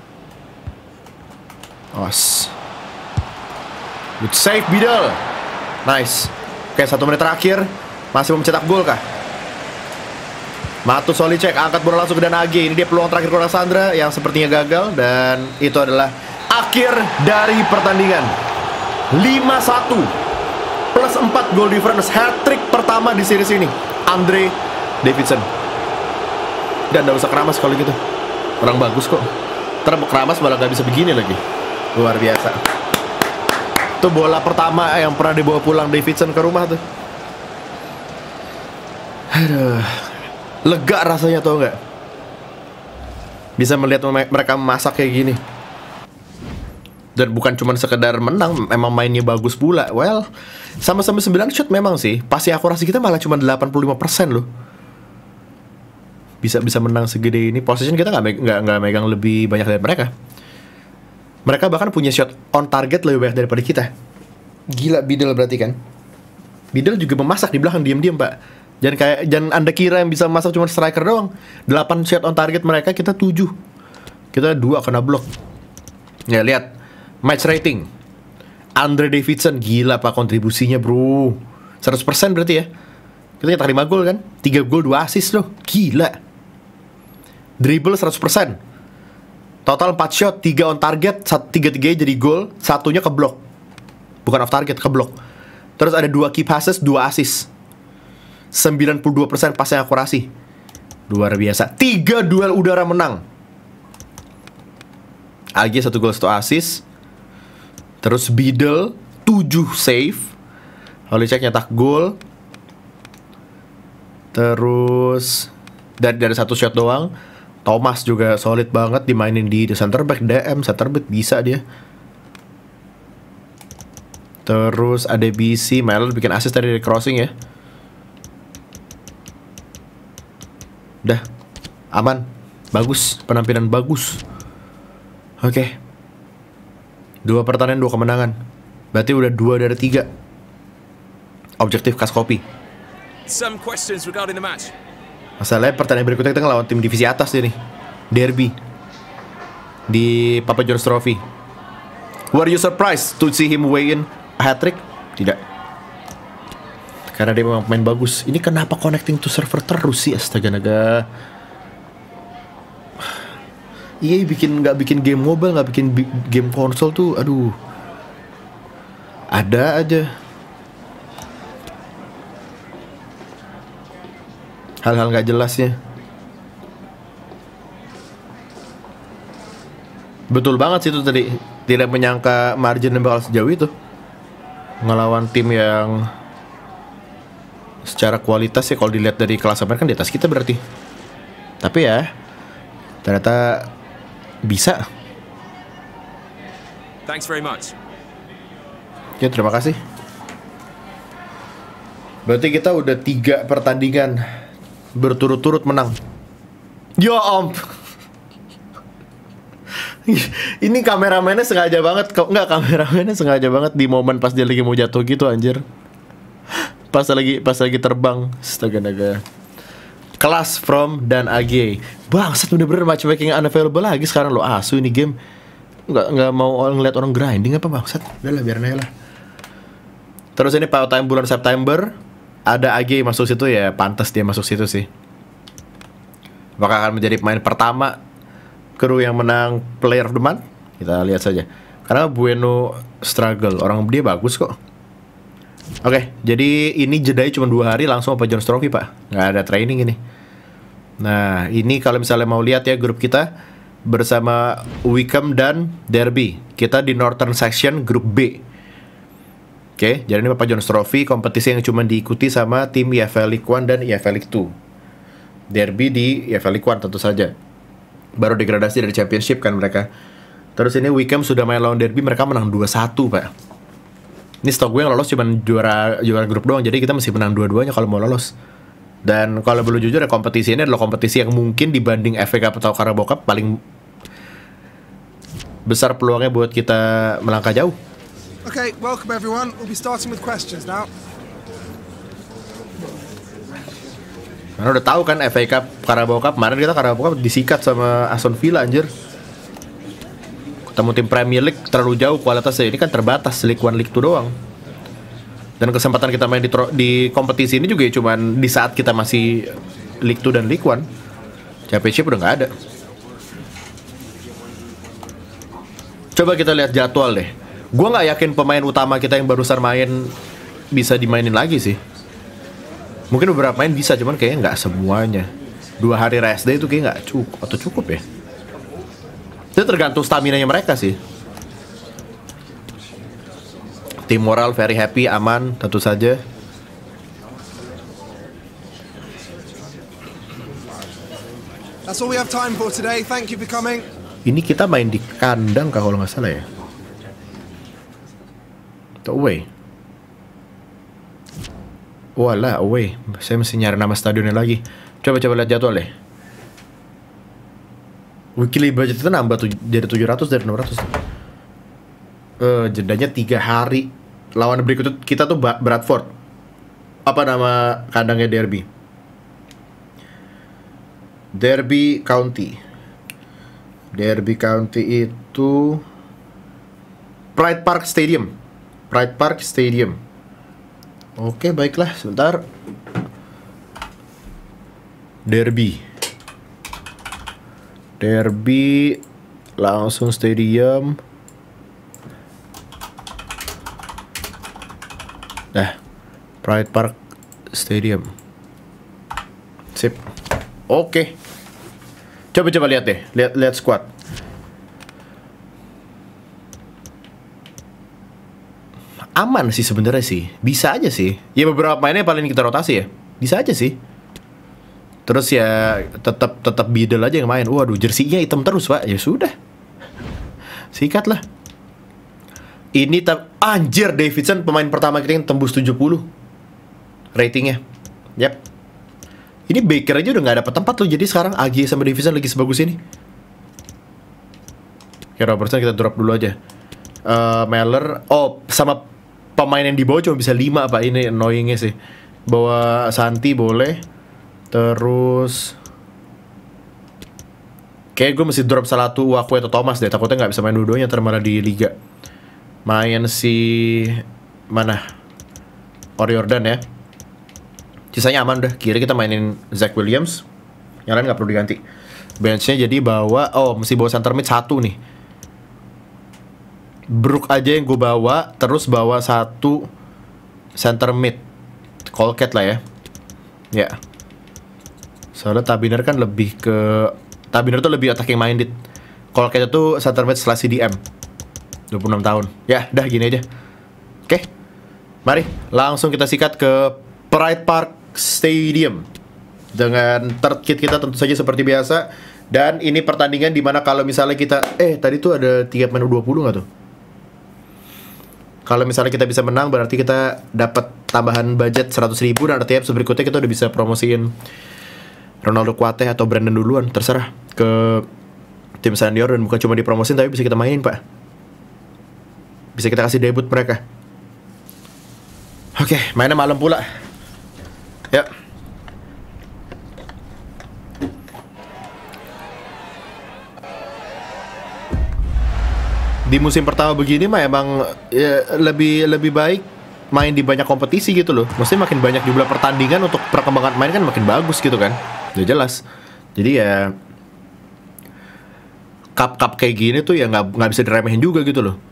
Os. Good save Bidal. Nice. Oke, satu menit terakhir. Masih mau mencetak gol kah? Matus Holicek angkat bola langsung ke Dan A G. Ini dia peluang terakhir Connor Sandra yang sepertinya gagal. Dan itu adalah akhir dari pertandingan. lima satu plus empat goal difference. Hat-trick pertama di series ini Andre Davidson. Dan gak usah keramas kalau gitu. Orang bagus kok. Ntar keramas malah gak bisa begini lagi. Luar biasa. Itu bola pertama yang pernah dibawa pulang Davidson ke rumah tuh. Aduh. Lega rasanya tau gak? Bisa melihat mereka masak kayak gini. Dan bukan cuma sekedar menang, emang mainnya bagus pula. Well, sama-sama sembilan shot memang sih. Pasti akurasi kita malah cuma delapan puluh lima persen loh. Bisa bisa menang segede ini. Possession kita nggak nggak nggak megang lebih banyak dari mereka. Mereka bahkan punya shot on target lebih banyak daripada kita. Gila Bidal berarti kan? Bidal juga memasak di belakang diam-diam pak. Jangan kayak jangan Anda kira yang bisa masak cuma striker doang. delapan shot on target mereka, kita tujuh. Kita dua kena blok. Ya lihat match rating. Andre Davidson gila pak kontribusinya bro. seratus persen berarti ya. Kita nyetak lima gol kan? tiga gol dua assist loh. Gila. Dribble seratus persen. Total empat shot, tiga on target, tiga-tiganya jadi gol, satunya ke blok. Bukan off target, ke blok. Terus ada dua key passes, dua assist. sembilan puluh dua persen passing akurasi. Luar biasa. tiga duel udara menang. A G satu gol, satu assist. Terus Bidal tujuh save. Holicek nyetak gol. Terus dari dari satu shot doang. Thomas juga solid banget dimainin di, di center back, D M center back bisa dia. Terus ada B C, Miller bikin assist tadi dari crossing ya. Udah aman, bagus, penampilan bagus. Oke, okay. Dua pertandingan, dua kemenangan. Berarti udah dua dari tiga. Objektif Kaskopi. Some questions regarding the match. Masalahnya pertandingan berikutnya kita ngelawan tim divisi atas ini, Derby di Papa John's Trophy. Were you surprised to see him weigh in a hat-trick? Tidak. Karena dia memang pemain bagus. Ini kenapa connecting to server terus sih, astaga naga. Iya bikin nggak bikin game mobile, nggak bikin game konsol tuh, aduh. Ada aja. hal-hal nggak jelasnya. Betul banget sih itu tadi. Tidak menyangka margin bakal sejauh itu ngelawan tim yang secara kualitas ya, kalau dilihat dari klasemen kan di atas kita berarti. Tapi ya ternyata bisa. Thanks very much. Ya, terima kasih. Berarti kita udah tiga pertandingan berturut-turut menang. Ya om. Ini kameramennya sengaja banget. Kok nggak, kameramennya sengaja banget di momen pas dia lagi mau jatuh gitu anjir. Pas lagi pas lagi terbang. Astaga naga. Kelas from dan A G. Bangsat, bener-bener matchmaking unavailable lagi sekarang lo. Asu ini game. Nggak nggak mau ngeliat orang grinding apa bangsat. Udah lah, biarin aja lah. Terus ini Power Time bulan September. Ada A G masuk situ ya, pantas dia masuk situ sih. Apakah akan menjadi pemain pertama kru yang menang Player of the Month? Kita lihat saja. Karena Bueno struggle, orang dia bagus kok. Oke, jadi ini jedanya cuma dua hari langsung apa Jones Trophy pak. Nggak ada training ini. Nah ini kalau misalnya mau lihat ya grup kita bersama Wickham dan Derby. Kita di Northern Section grup B. Oke, jadi ini Papa John's Trophy, kompetisi yang cuma diikuti sama tim E F L League One dan E F L League Two. Derby di E F L League One tentu saja. Baru degradasi dari Championship kan mereka. Terus ini Wickham sudah main lawan Derby, mereka menang dua satu pak. Ini stok gue yang lolos cuma juara juara grup doang, jadi kita mesti menang dua-duanya kalau mau lolos. Dan kalau belum jujur ya, kompetisi ini adalah kompetisi yang mungkin dibanding F A Cup atau Carabao Cup paling besar peluangnya buat kita melangkah jauh. Okay, welcome everyone. We'll be starting with questions now. Karena udah tahu kan F A Cup, Carabao Cup, kemarin kita Carabao Cup disikat sama Aston Villa anjir. Ketemu tim Premier League terlalu jauh kualitasnya, ini kan terbatas League One, League Two doang. Dan kesempatan kita main di, di kompetisi ini juga ya cuman di saat kita masih League Two dan League One. Championship udah nggak ada. Coba kita lihat jadwal deh. Gue nggak yakin pemain utama kita yang barusan main bisa dimainin lagi sih. Mungkin beberapa main bisa, cuman kayaknya nggak semuanya. Dua hari rest day itu kayaknya nggak cukup atau cukup ya. Itu tergantung stamina-nya mereka sih. Tim moral very happy, aman tentu saja. That's all we have time for today. Thank you for coming. Ini kita main di kandang kah kalau nggak salah ya? Atau away? Walah, away. Saya mesti nyari nama stadionnya lagi. Coba-coba lihat jadwal deh. Weekly budget itu nambah tuj- jadi tujuh ratus dari enam ratus. Uh, jedanya tiga hari. Lawan berikutnya kita tuh Bradford. Apa nama kandangnya Derby? Derby County. Derby County itu Pride Park Stadium. Pride Park Stadium. Oke, baiklah, sebentar. Derby. Derby langsung stadium. Nah, Pride Park Stadium. Sip. Oke. Coba-coba lihat deh, lihat lihat squad. Aman sih sebenarnya sih, bisa aja sih. Ya beberapa mainnya paling kita rotasi ya, bisa aja sih. Terus ya tetap tetap Biddle aja yang main. Waduh, jersinya hitam terus pak. Ya sudah, sikat lah. Ini tem- anjir, Davidson pemain pertama kita yang tembus tujuh puluh ratingnya. Yap. Ini Baker aja udah nggak dapet tempat loh. Jadi sekarang A G sama Davidson lagi sebagus ini. Ya Robertson kita drop dulu aja. uh, Meller, oh sama pemain yang di bawah cuma bisa lima pak. Ini annoyingnya sih. Bawa Santi boleh. Terus kayak gue mesti drop salah satu Waku atau Thomas deh. Takutnya gak bisa main dua-duanya ntar malah di liga. Main si mana O'Riordan ya. Sisanya aman udah. Kira kita mainin Zach Williams. Yang lain gak perlu diganti. Benchnya jadi bawa, oh mesti bawa center mid satu nih. Brook aja yang gue bawa. Terus bawa satu center mid Colcat lah ya. Ya. Soalnya Tabiner kan lebih ke Tabiner tuh lebih attacking minded. Kalau kita tuh center mid slash C D M. dua puluh enam tahun. Ya, dah gini aja. Oke. Mari langsung kita sikat ke Pride Park Stadium. Dengan third kit kita tentu saja seperti biasa. Dan ini pertandingan dimana kalau misalnya kita Eh, tadi tuh ada tiga pemain U dua puluh nggak tuh? Kalau misalnya kita bisa menang, berarti kita dapat tambahan budget seratus ribu. Dan artinya episode berikutnya kita udah bisa promosiin Ronaldo Kuate atau Brandon duluan, terserah, ke tim senior. Dan bukan cuma dipromosin, tapi bisa kita mainin, Pak. Bisa kita kasih debut mereka. Oke, mainnya malam pula. Ya. Di musim pertama begini mah emang ya, lebih lebih baik main di banyak kompetisi gitu loh. Maksudnya makin banyak jumlah pertandingan untuk perkembangan main kan makin bagus gitu kan. Ya jelas. Jadi ya cup-cup kayak gini tuh ya nggak nggak bisa diremehin juga gitu loh.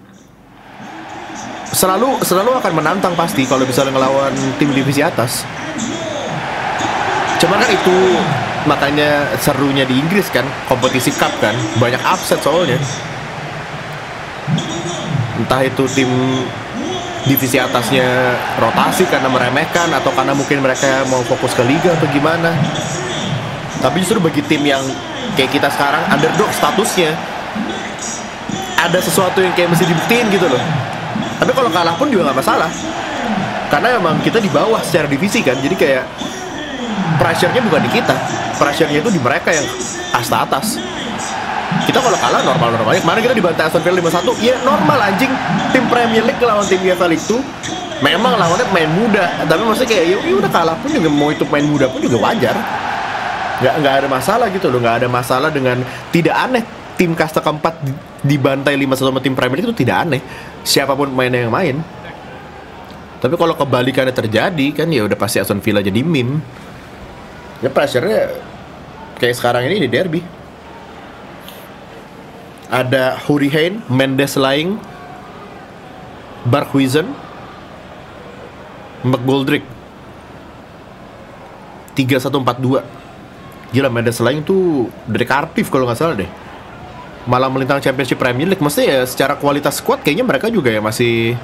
Selalu selalu akan menantang pasti kalau misalnya ngelawan tim divisi atas. Cuman kan itu makanya serunya di Inggris kan, kompetisi cup kan, banyak upset soalnya. Entah itu tim divisi atasnya rotasi karena meremehkan, atau karena mungkin mereka mau fokus ke liga atau gimana. Tapi justru bagi tim yang kayak kita sekarang, underdog statusnya, ada sesuatu yang kayak mesti dibuktiin gitu loh. Tapi kalau kalah pun juga nggak masalah, karena emang kita di bawah secara divisi kan. Jadi kayak pressure-nya bukan di kita, pressure-nya itu di mereka yang kasta atas. Kita kalau kalah normal-normal aja. Kemarin kita dibantai Aston Villa lima satu. Ya normal anjing. Tim Premier League lawan tim U E F A League two. Memang lawannya pemain muda, tapi maksudnya kayak ya udah kalah pun juga, mau itu pemain muda pun juga wajar. Nggak, nggak ada masalah gitu loh. Nggak ada masalah dengan, tidak aneh tim kasta keempat dibantai lima satu sama tim Premier League itu tidak aneh. Siapapun pemainnya yang main. Tapi kalau kebalikannya terjadi kan ya udah pasti Aston Villa jadi meme. Ya pressure-nya kayak sekarang ini di derby. Ada Hurricane, Mendes Laing, Barkhuizen, McGoldrick. Tiga satu empat dua. Gila, Mendes Laing tuh dari Cardiff kalau nggak salah deh. Malah melintang Championship Premier League. Maksudnya ya secara kualitas squad kayaknya mereka juga ya masih,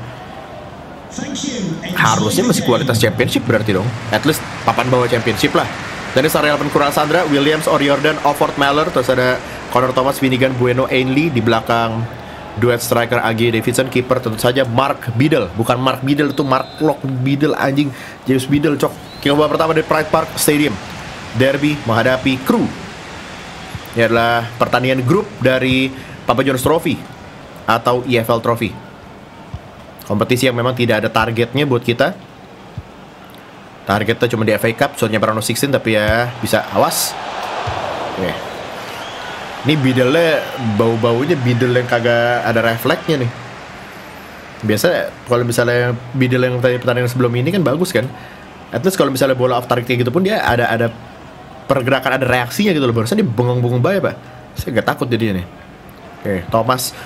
harusnya masih kualitas Championship berarti dong. At least papan bawah Championship lah. Dari Sarel Penkura Sandra, Williams, O'Riordan, Offord, Meller. Terus ada Connor Thomas, Finnegan, Bueno, Ainley. Di belakang duet striker A G Davidson. Kiper tentu saja Mark Biddle. Bukan Mark Biddle, itu Mark Lock Biddle anjing. James Biddle, cok. King bola pertama di Pride Park Stadium. Derby menghadapi Crew. Ini adalah pertandingan grup dari Papa John's Trophy atau E F L Trophy. Kompetisi yang memang tidak ada targetnya buat kita. Targetnya cuma di F A Cup, soalnya round of sixteen, tapi ya bisa awas. Oke. Ini Biddle-nya bau-baunya Biddle yang kagak ada refleksnya nih. Biasa kalau misalnya Biddle yang tadi pertandingan sebelum ini kan bagus kan. At least kalau misalnya bola off target kayak gitu pun dia ada ada pergerakan, ada reaksinya gitu loh. Barusan dia bengong-bengong bae, Pak. Saya nggak takut jadinya nih. Oke, Thomas.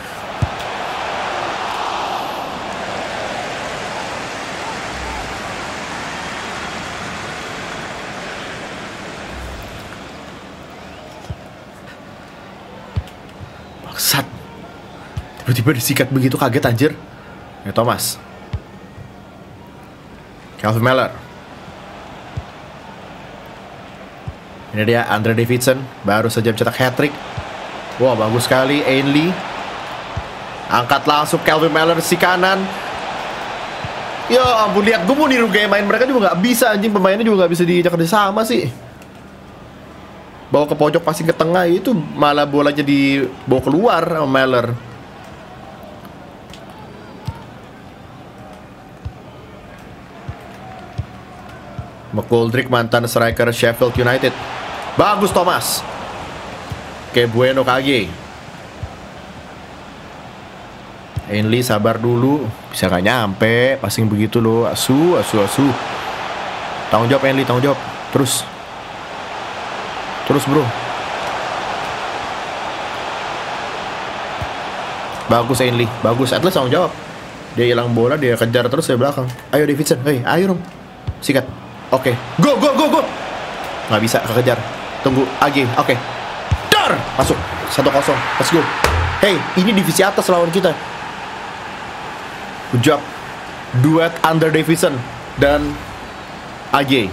Bangsat. Tiba-tiba disikat begitu, kaget anjir. Ya, Thomas. Calvin Meller. Ini dia Andre Davidson, baru saja mencetak hat-trick. Wah, bagus sekali. Ainley angkat langsung, Calvin Meller si kanan. Ya ampun, lihat, gue mau niru gaya main mereka juga nggak bisa anjing. Pemainnya juga nggak bisa diajak sama sih. Bawa ke pojok, passing ke tengah, itu malah bolanya dibawa keluar sama Meller. McGoldrick, mantan striker Sheffield United. Bagus Thomas. Oke, Bueno K G. Ainley sabar dulu. Bisa gak nyampe passing begitu loh. Asu, asu, asu. Tanggung jawab Ainley, tanggung jawab. Terus. Terus bro. Bagus Ainley, bagus. At least tanggung jawab. Dia hilang bola, dia kejar terus dari belakang. Ayo Davidson, hei, ayo dong. Sikat. Oke, okay. Go, go, go, go. Nggak bisa kekejar. Tunggu Age. Oke. Dar, masuk. satu kosong. Let's go. Hey, ini divisi atas lawan kita. Good job. Duet Under Davison dan Age.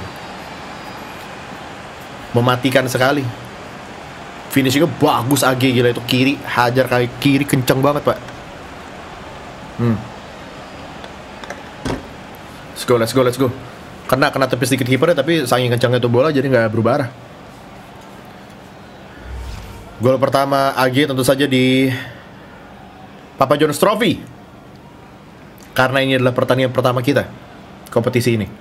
Mematikan sekali. Finishingnya bagus Age, gila itu kiri. Hajar kali kiri kenceng banget, Pak. Hmm. Let's go, let's go, let's go. Kena, kena tepis sedikit kipernya, tapi saking kencangnya tuh bola jadi nggak berubah arah. Gol pertama A G tentu saja di Papa John's Trophy. Karena ini adalah pertandingan pertama kita kompetisi ini.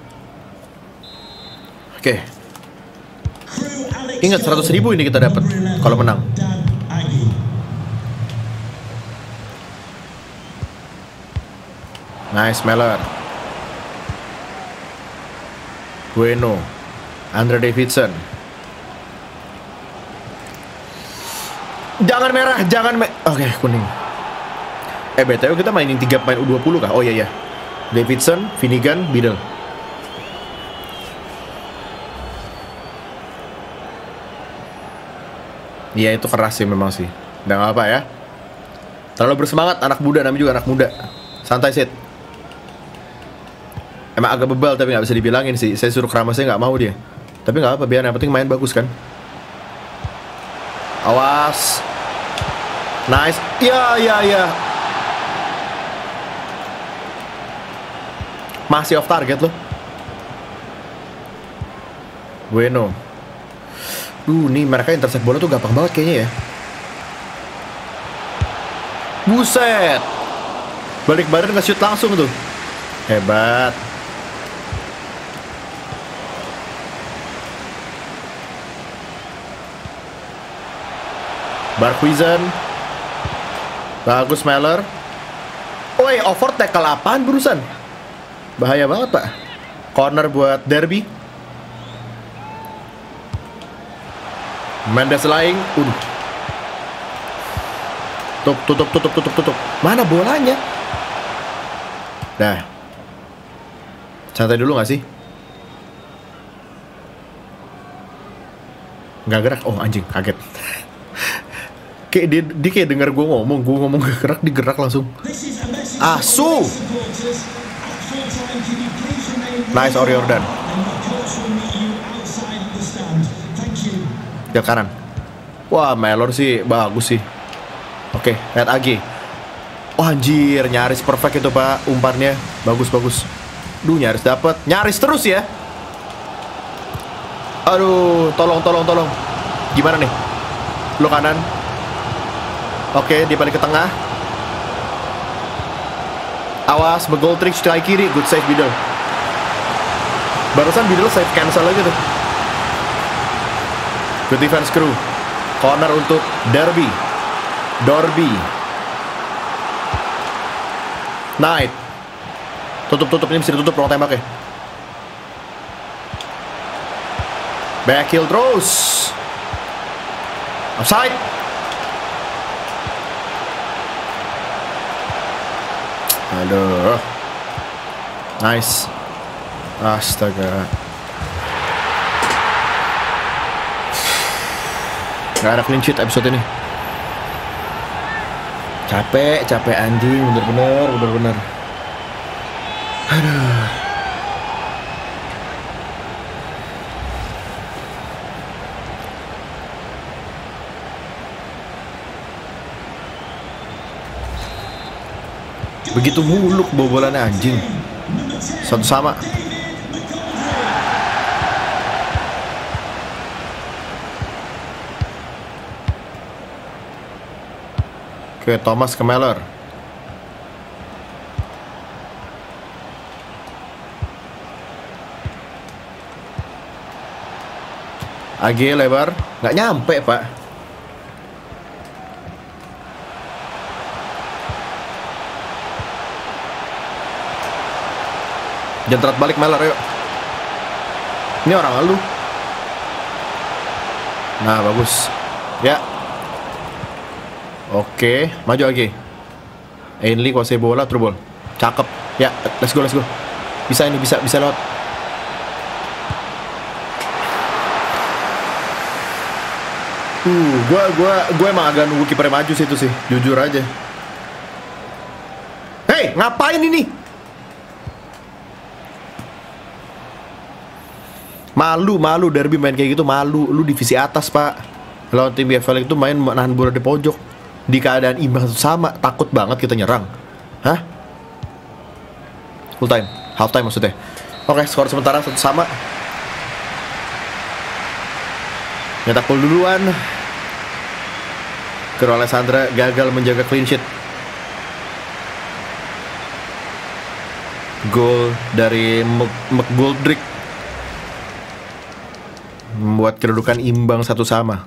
Oke. Ingat seratus ribu ini kita dapat kalau menang. Nice Meller. Bueno, Andre Davidson. Jangan merah, jangan me Oke, okay, kuning. Eh, B T W kita mainin tiga pemain U dua puluh kah? Oh iya iya. Davidson, Finnegan, Biddle. Iya, itu keras sih memang sih. Udah gak apa ya. Terlalu bersemangat, anak muda, namanya juga anak muda. Santai, Sid. Emang agak bebal tapi nggak bisa dibilangin sih. Saya suruh keramasnya nggak mau dia. Tapi nggak apa, biar yang penting main bagus kan. Awas. Nice. Ya ya ya. Masih off target loh. Bueno. Duh, nih mereka intercept bola tuh gampang banget kayaknya ya. Buset. Balik badan nge-shoot langsung tuh. Hebat. Barquizan. Bagus Meller. Woi, over tackle apaan barusan? Bahaya banget, Pak. Corner buat Derby. Mendes Laing. Udah. Tutup, tutup, tutup, tutup, tutup. Mana bolanya? Dah. Santai dulu gak sih? Gak gerak. Oh anjing, kaget. Kayak dia, dia kayak denger gue ngomong, gue ngomong gak gerak, digerak langsung. Asu. Nice Oriordan. Dia kanan. Wah, Mellor sih bagus sih. Oke, lihat A G. Oh anjir, nyaris perfect itu Pak umpannya. Bagus bagus. Duh, nyaris dapat. Nyaris terus ya. Aduh, tolong tolong tolong. Gimana nih? Lo kanan. Oke, dia balik ke tengah. Awas, Begoltrix strike kiri. Good save Biddle. Barusan Biddle save cancel aja tuh. Good defense crew. Corner untuk Derby. Dorby. Knight. Tutup-tutup, ini bisa ditutup ruang tembaknya. Back heel throws. Offside. Aduh. Nice. Astaga. Gak ada clean sheet episode ini. Capek, capek anjing, bener-bener, bener-bener. Aduh. Begitu muluk bobolannya anjing. Satu sama. Oke, Thomas ke Meller. A G lebar, nggak nyampe Pak. Jentrat balik Meller, yuk. Ini orang lalu. Nah, bagus. Ya. Oke, maju lagi. Ainley kuasai bola, through ball. Cakep. Ya, let's go, let's go. Bisa ini, bisa, bisa lewat. Uh, gue gua gue emang agak nunggu kiper maju sih itu sih, jujur aja. Hei, ngapain ini? Malu, malu derby main kayak gitu, malu. Lu divisi atas, Pak. Lawan tim B F L itu main nahan bola di pojok di keadaan imbang satu sama, takut banget kita nyerang. Hah? Full time, half time maksudnya. Oke, skor sementara satu sama. Nyetak gol duluan. Crew Alessandra gagal menjaga clean sheet. Gol dari McGoldrick membuat kedudukan imbang satu sama.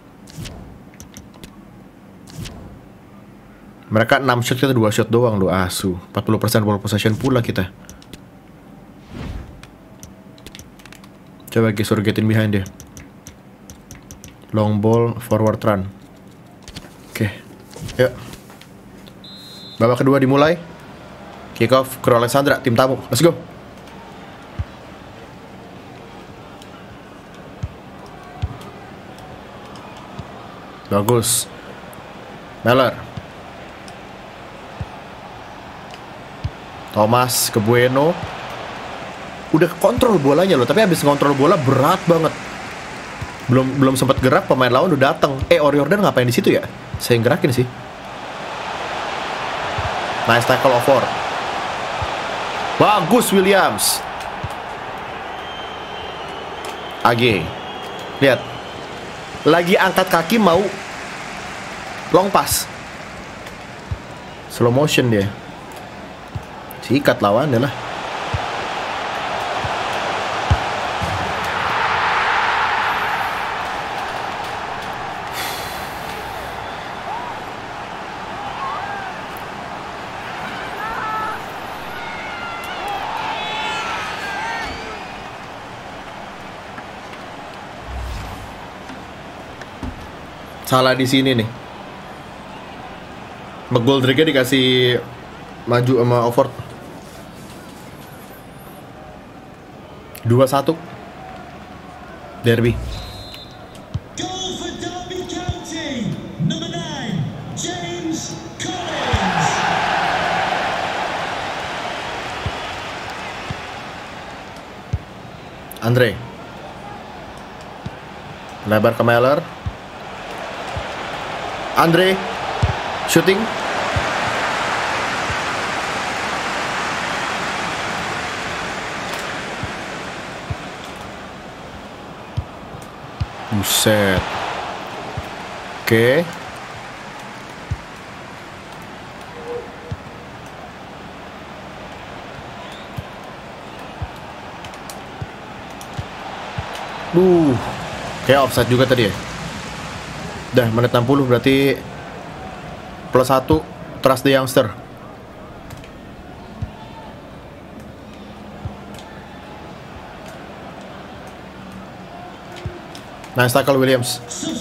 Mereka enam shot, kita dua shot doang lu asu. empat puluh persen ball possession pula kita. Coba Gesur getin behind dia. Long ball, forward run. Oke, yuk. Babak kedua dimulai. Kick off Crew Alessandra, tim tamu. Let's go. Bagus. Meller. Thomas ke Bueno. Udah kontrol bolanya loh, tapi habis ngontrol bola berat banget. Belum belum sempat gerak, pemain lawan udah datang. Eh, Oriordan ngapain di situ ya? Saya yang gerakin sih. Nice tackle of four. Bagus Williams. A G. Lihat. Lagi angkat kaki mau long pass. Slow motion dia. Sikat lawannya lah. Salah di sini nih. McGoldricknya dikasih maju sama Offord. dua satu Derby. Goal for Derby County, number nine, James Collins. Andre. Lebar ke Meller. Andre shooting. Buset. Oke. Duh. Kayak offside juga tadi ya. Dah menit enam puluh berarti plus satu. Trust the youngster. Nice tackle Williams.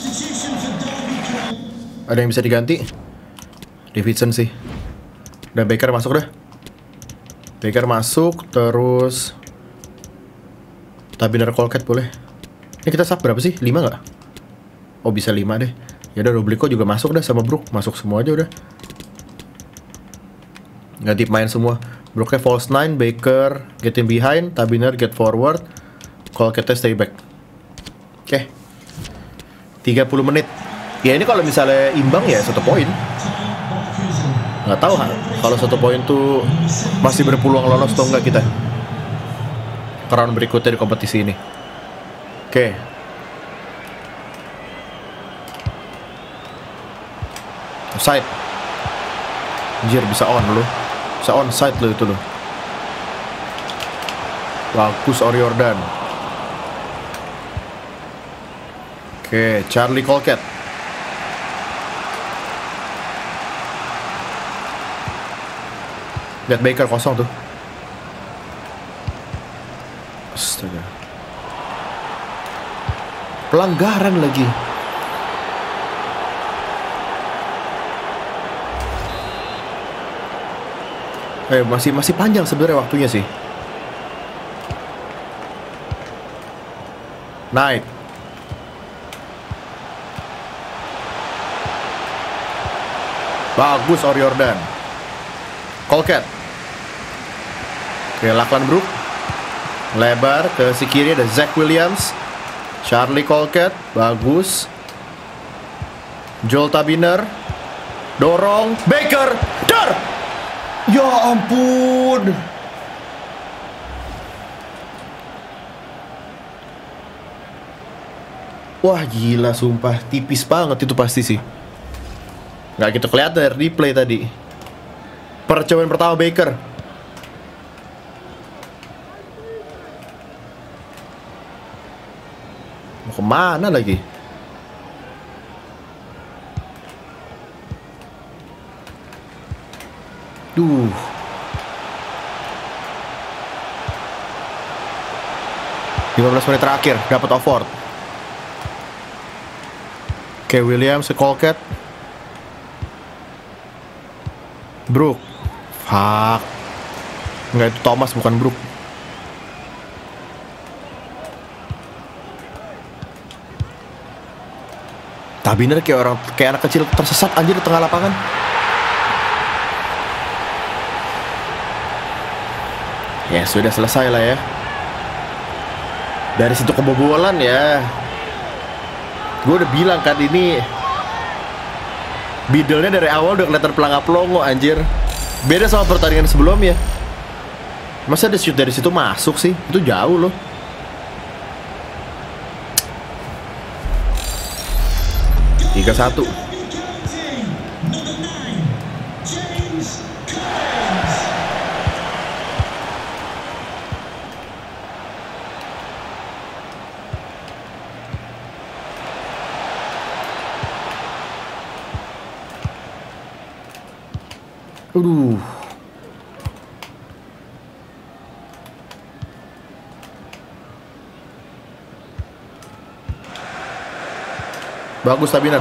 Ada yang bisa diganti? Davidson sih. Dan Baker masuk dah. Baker masuk. Terus Tabiner Colcat boleh. Ini kita sub berapa sih? lima gak? Oh bisa lima deh. Ya udah, Roblico juga masuk dah sama Brook. Masuk semua aja udah. Ganti main semua. Brooknya false nine, Baker get in behind, Tabiner get forward, Colcatnya stay back. Oke. Okay. tiga puluh menit. Ya ini kalau misalnya imbang ya satu poin. Nggak tahu ha, kalau satu poin tuh masih berpeluang lolos atau enggak kita ke round berikutnya di kompetisi ini. Oke. Okay. Offside. Anjir, bisa on lu. Bisa onside lu itu lu. Bagus Oriordan. Oke, Charlie Colcat. Lihat Baker kosong tuh. Astaga. Pelanggaran lagi. Eh masih masih panjang sebenarnya waktunya sih. Naik. Bagus O'Riordan. Colcat. Oke, Lachlan Brook. Lebar ke si kiri ada Zach Williams. Charlie Colcat. Bagus. Joel Tabiner. Dorong. Baker. Dar. Ya ampun. Wah gila sumpah. Tipis banget itu pasti sih. Nggak gitu kelihatan dari replay tadi. Percobaan pertama Baker. Mau kemana lagi? Duh. lima belas menit terakhir dapat Offord. Oke, Williams ke Colcat. Brook. Fuck. Enggak, itu Thomas bukan Brook. Tabiner kayak orang kayak anak kecil tersesat anjir di tengah lapangan. Ya sudah selesai lah ya. Dari situ kebobolan ya. Gue udah bilang kan ini Biddle-nya dari awal udah kelihatan pelangap-pelongo anjir. Beda sama pertandingan sebelumnya. Masa ada shoot dari situ masuk sih? Itu jauh loh. tiga satu. Aduh. Bagus Tabiner.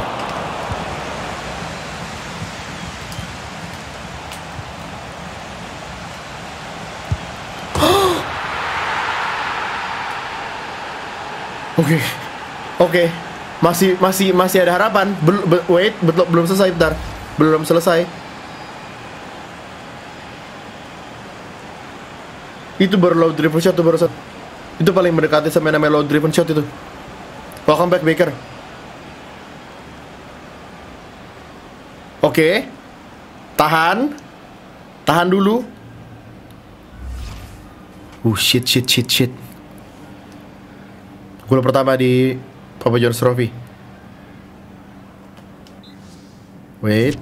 Oke. Oke. Masih masih masih ada harapan. Bel, be, wait, belum belum selesai bentar. Belum selesai. Itu baru low driven shot tuh baru shot. Itu paling mendekati sama namanya low driven shot itu. Welcome back Baker. Oke. Tahan. Tahan dulu. Uh shit shit shit shit. Gol pertama di Papa John's Trophy. Wait.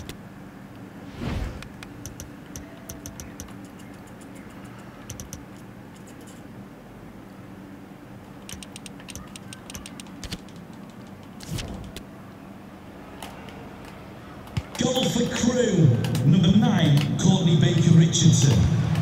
Goal for Crew, number nine, Courtney Baker Richardson.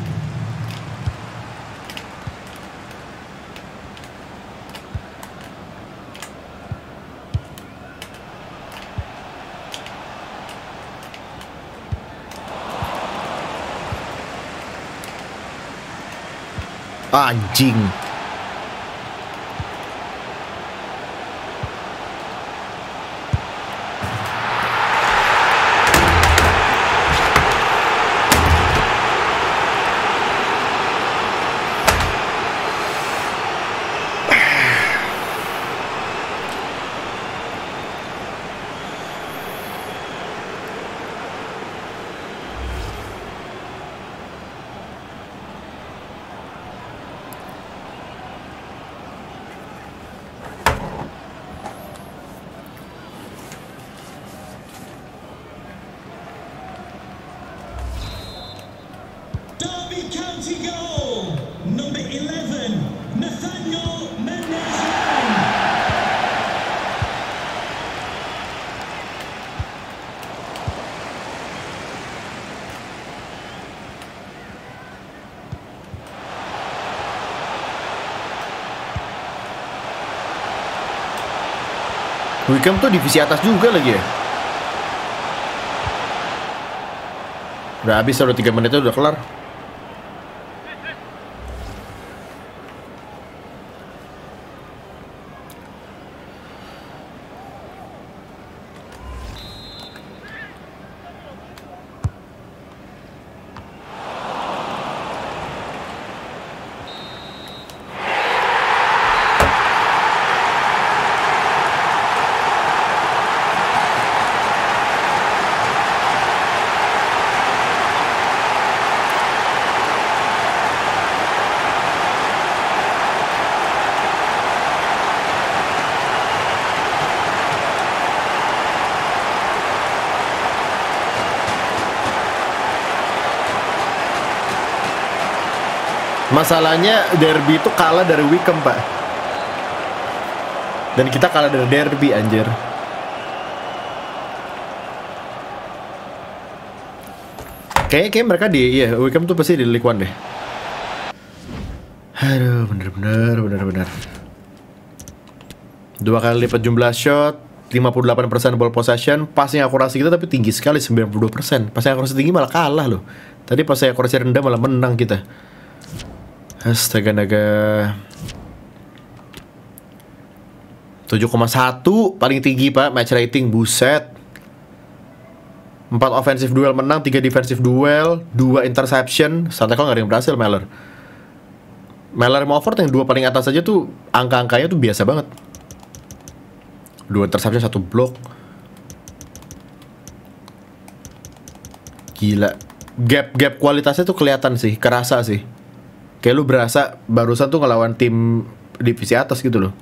Anjing. Derby County goal, number eleven, Nathaniel Mendez-Young. Wickham tuh divisi atas juga lagi ya. Udah habis, udah tiga menitnya udah kelar. Masalahnya derby itu kalah dari Wycombe, Pak. Dan kita kalah dari derby, anjir. Kayaknya kayak mereka di, iya, Wycombe tuh pasti di League One deh. Aduh, bener-bener, bener-bener. Dua kali lipat jumlah shot, lima puluh delapan persen ball possession, passing akurasi kita tapi tinggi sekali, sembilan puluh dua persen. Passing akurasi tinggi malah kalah loh. Tadi passing akurasi rendah malah menang kita. Astaga naga. tujuh koma satu paling tinggi, Pak, match rating, buset. empat offensive duel menang, tiga defensive duel, dua interception. Santai kok gak ada yang berhasil, Meller. Meller sama Offord yang dua paling atas aja tuh angka-angkanya tuh biasa banget. Dua interception, satu block. Gila. Gap-gap kualitasnya tuh kelihatan sih, kerasa sih. Kayak lu berasa barusan tuh ngelawan tim divisi atas gitu loh.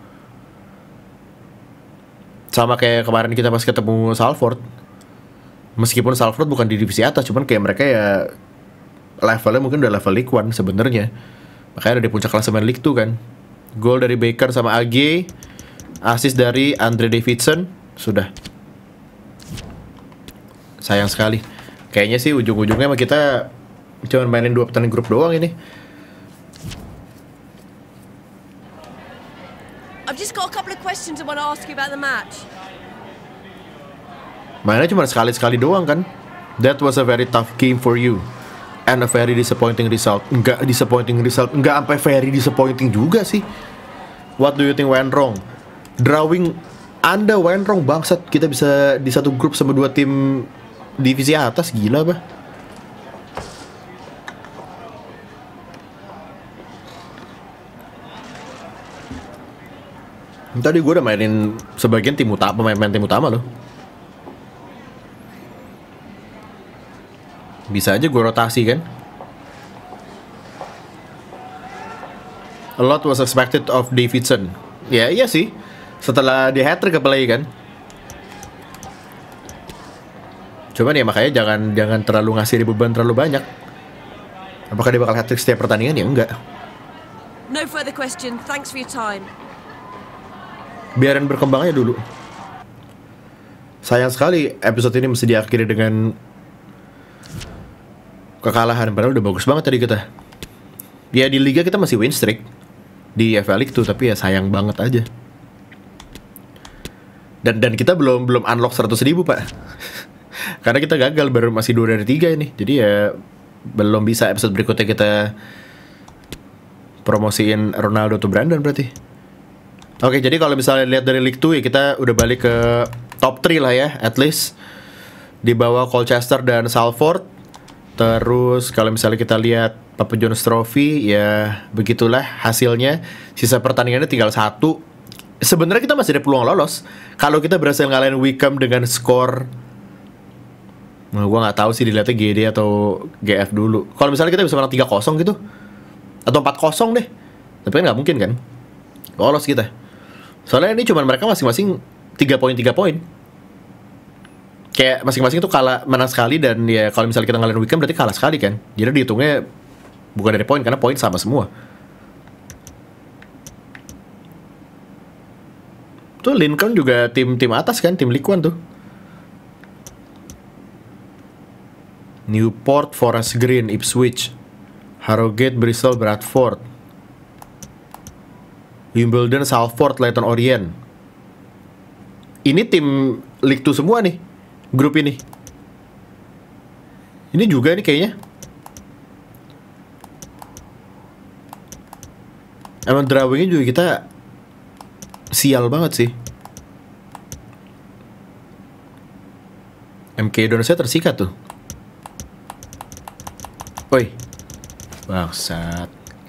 Sama kayak kemarin kita pas ketemu Salford. Meskipun Salford bukan di divisi atas, cuman kayak mereka ya levelnya mungkin udah level League One sebenarnya. Makanya ada di puncak klasemen League Two kan. Gol dari Baker sama A G, assist dari Andre Davidson, sudah. Sayang sekali. Kayaknya sih ujung-ujungnya mah kita cuma mainin dua pertandingan grup doang ini. I've just got a couple of questions I want to ask you about the match. Mainnya cuma sekali-sekali doang kan. That was a very tough game for you and a very disappointing result. Enggak disappointing result, enggak sampai very disappointing juga sih. What do you think went wrong? Drawing Anda went wrong, bangsat. Kita bisa di satu grup sama dua tim divisi atas, gila apa? Tadi gue udah mainin sebagian tim utama, pemain-pemain tim utama loh. Bisa aja gue rotasi kan. A lot was expected of Davidson. Ya iya sih. Setelah di hat-trick apalagi kan. Cuman ya makanya jangan jangan terlalu ngasih dia beban terlalu banyak. Apakah dia bakal hat-trick setiap pertandingan? Ya enggak. No further question. Thanks for your time. Biarin berkembang aja dulu. Sayang sekali episode ini mesti diakhiri dengan kekalahan. Padahal udah bagus banget tadi kita. Ya di liga kita masih win streak di F A League tuh, tapi ya sayang banget aja. Dan dan kita belum belum unlock seratus ribu, Pak. Karena kita gagal, baru masih dua dari tiga ini. Jadi ya belum bisa episode berikutnya kita promosiin Ronaldo atau Brandon berarti. Oke, jadi kalau misalnya lihat dari League Two ya kita udah balik ke top tiga lah ya, at least. Di bawah Colchester dan Salford. Terus kalau misalnya kita lihat Papa John's Trophy, ya begitulah hasilnya. Sisa pertandingannya tinggal satu. Sebenarnya kita masih ada peluang lolos kalau kita berhasil ngalahin Wycombe dengan skor. Nah, gue nggak tahu sih dilihatnya G D atau G F dulu. Kalau misalnya kita bisa menang tiga kosong gitu, atau empat kosong deh. Tapi kan nggak mungkin kan lolos kita. Soalnya ini cuma mereka masing-masing tiga poin tiga poin. Kayak masing-masing itu kalah, menang sekali. Dan ya kalau misalnya kita ngalahin Wycombe berarti kalah sekali kan. Jadi dihitungnya bukan dari poin, karena poin sama semua. Tuh Lincoln juga tim-tim atas kan, tim League One tuh. Newport, Forest Green, Ipswich, Harrogate, Bristol, Bradford, Wimbledon, Salford, Leyton Orient. Ini tim League Two semua nih, grup ini. Ini juga nih kayaknya. Emang drawingnya juga kita sial banget sih. M K Indonesia tersikat tuh. Woi, bangsat.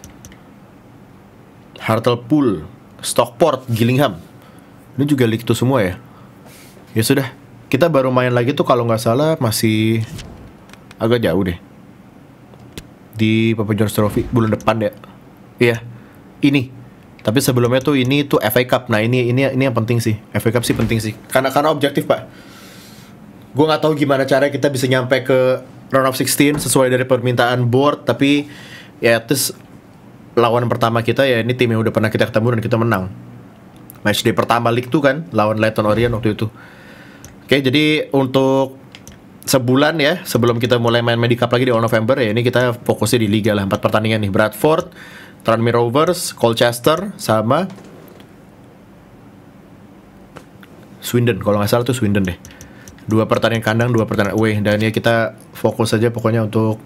Hartlepool, Stockport, Gillingham. Ini juga League Two semua ya. Ya sudah, kita baru main lagi tuh kalau nggak salah masih agak jauh deh. Di Papa John's Trophy bulan depan ya. Iya, ini. Tapi sebelumnya tuh ini tuh F A Cup. Nah ini ini ini yang penting sih. F A Cup sih penting sih. Karena karena objektif, Pak. Gue nggak tahu gimana cara kita bisa nyampe ke round of sixteen sesuai dari permintaan board. Tapi ya terus lawan pertama kita ya ini tim yang udah pernah kita ketemu dan kita menang. Match day pertama League tuh kan lawan Leyton Orient waktu itu. Oke, jadi untuk sebulan ya sebelum kita mulai main Medicup lagi di awal November ya ini kita fokusnya di liga lah. Empat pertandingan nih, Bradford, Tranmere Rovers, Colchester, sama Swindon. Kalau nggak salah tuh Swindon deh. Dua pertandingan kandang, dua pertandingan away. Dan ya kita fokus aja pokoknya untuk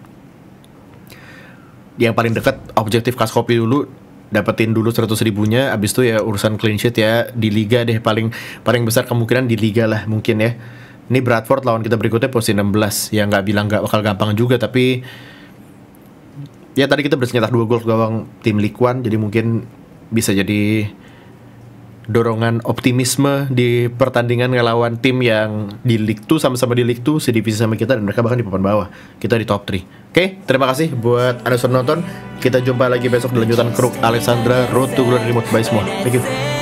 yang paling dekat, objektif kas kopi dulu, dapetin dulu seratus ribunya. Abis itu ya urusan clean sheet ya di liga deh, paling paling besar kemungkinan di liga lah mungkin ya. Ini Bradford lawan kita berikutnya posisi enam belas. Ya nggak bilang nggak bakal gampang juga, tapi ya tadi kita berhasil nyetak dua gol gawang tim League One, jadi mungkin bisa jadi dorongan optimisme di pertandingan ngelawan tim yang di League two, sama-sama di League two, sedivisi sama kita, dan mereka bahkan di papan bawah. Kita di top tiga. Oke, terima kasih buat Anda sudah nonton. Kita jumpa lagi besok di lanjutan Kruk Alexandra Road to Glory Remote. Bye semua. Thank you.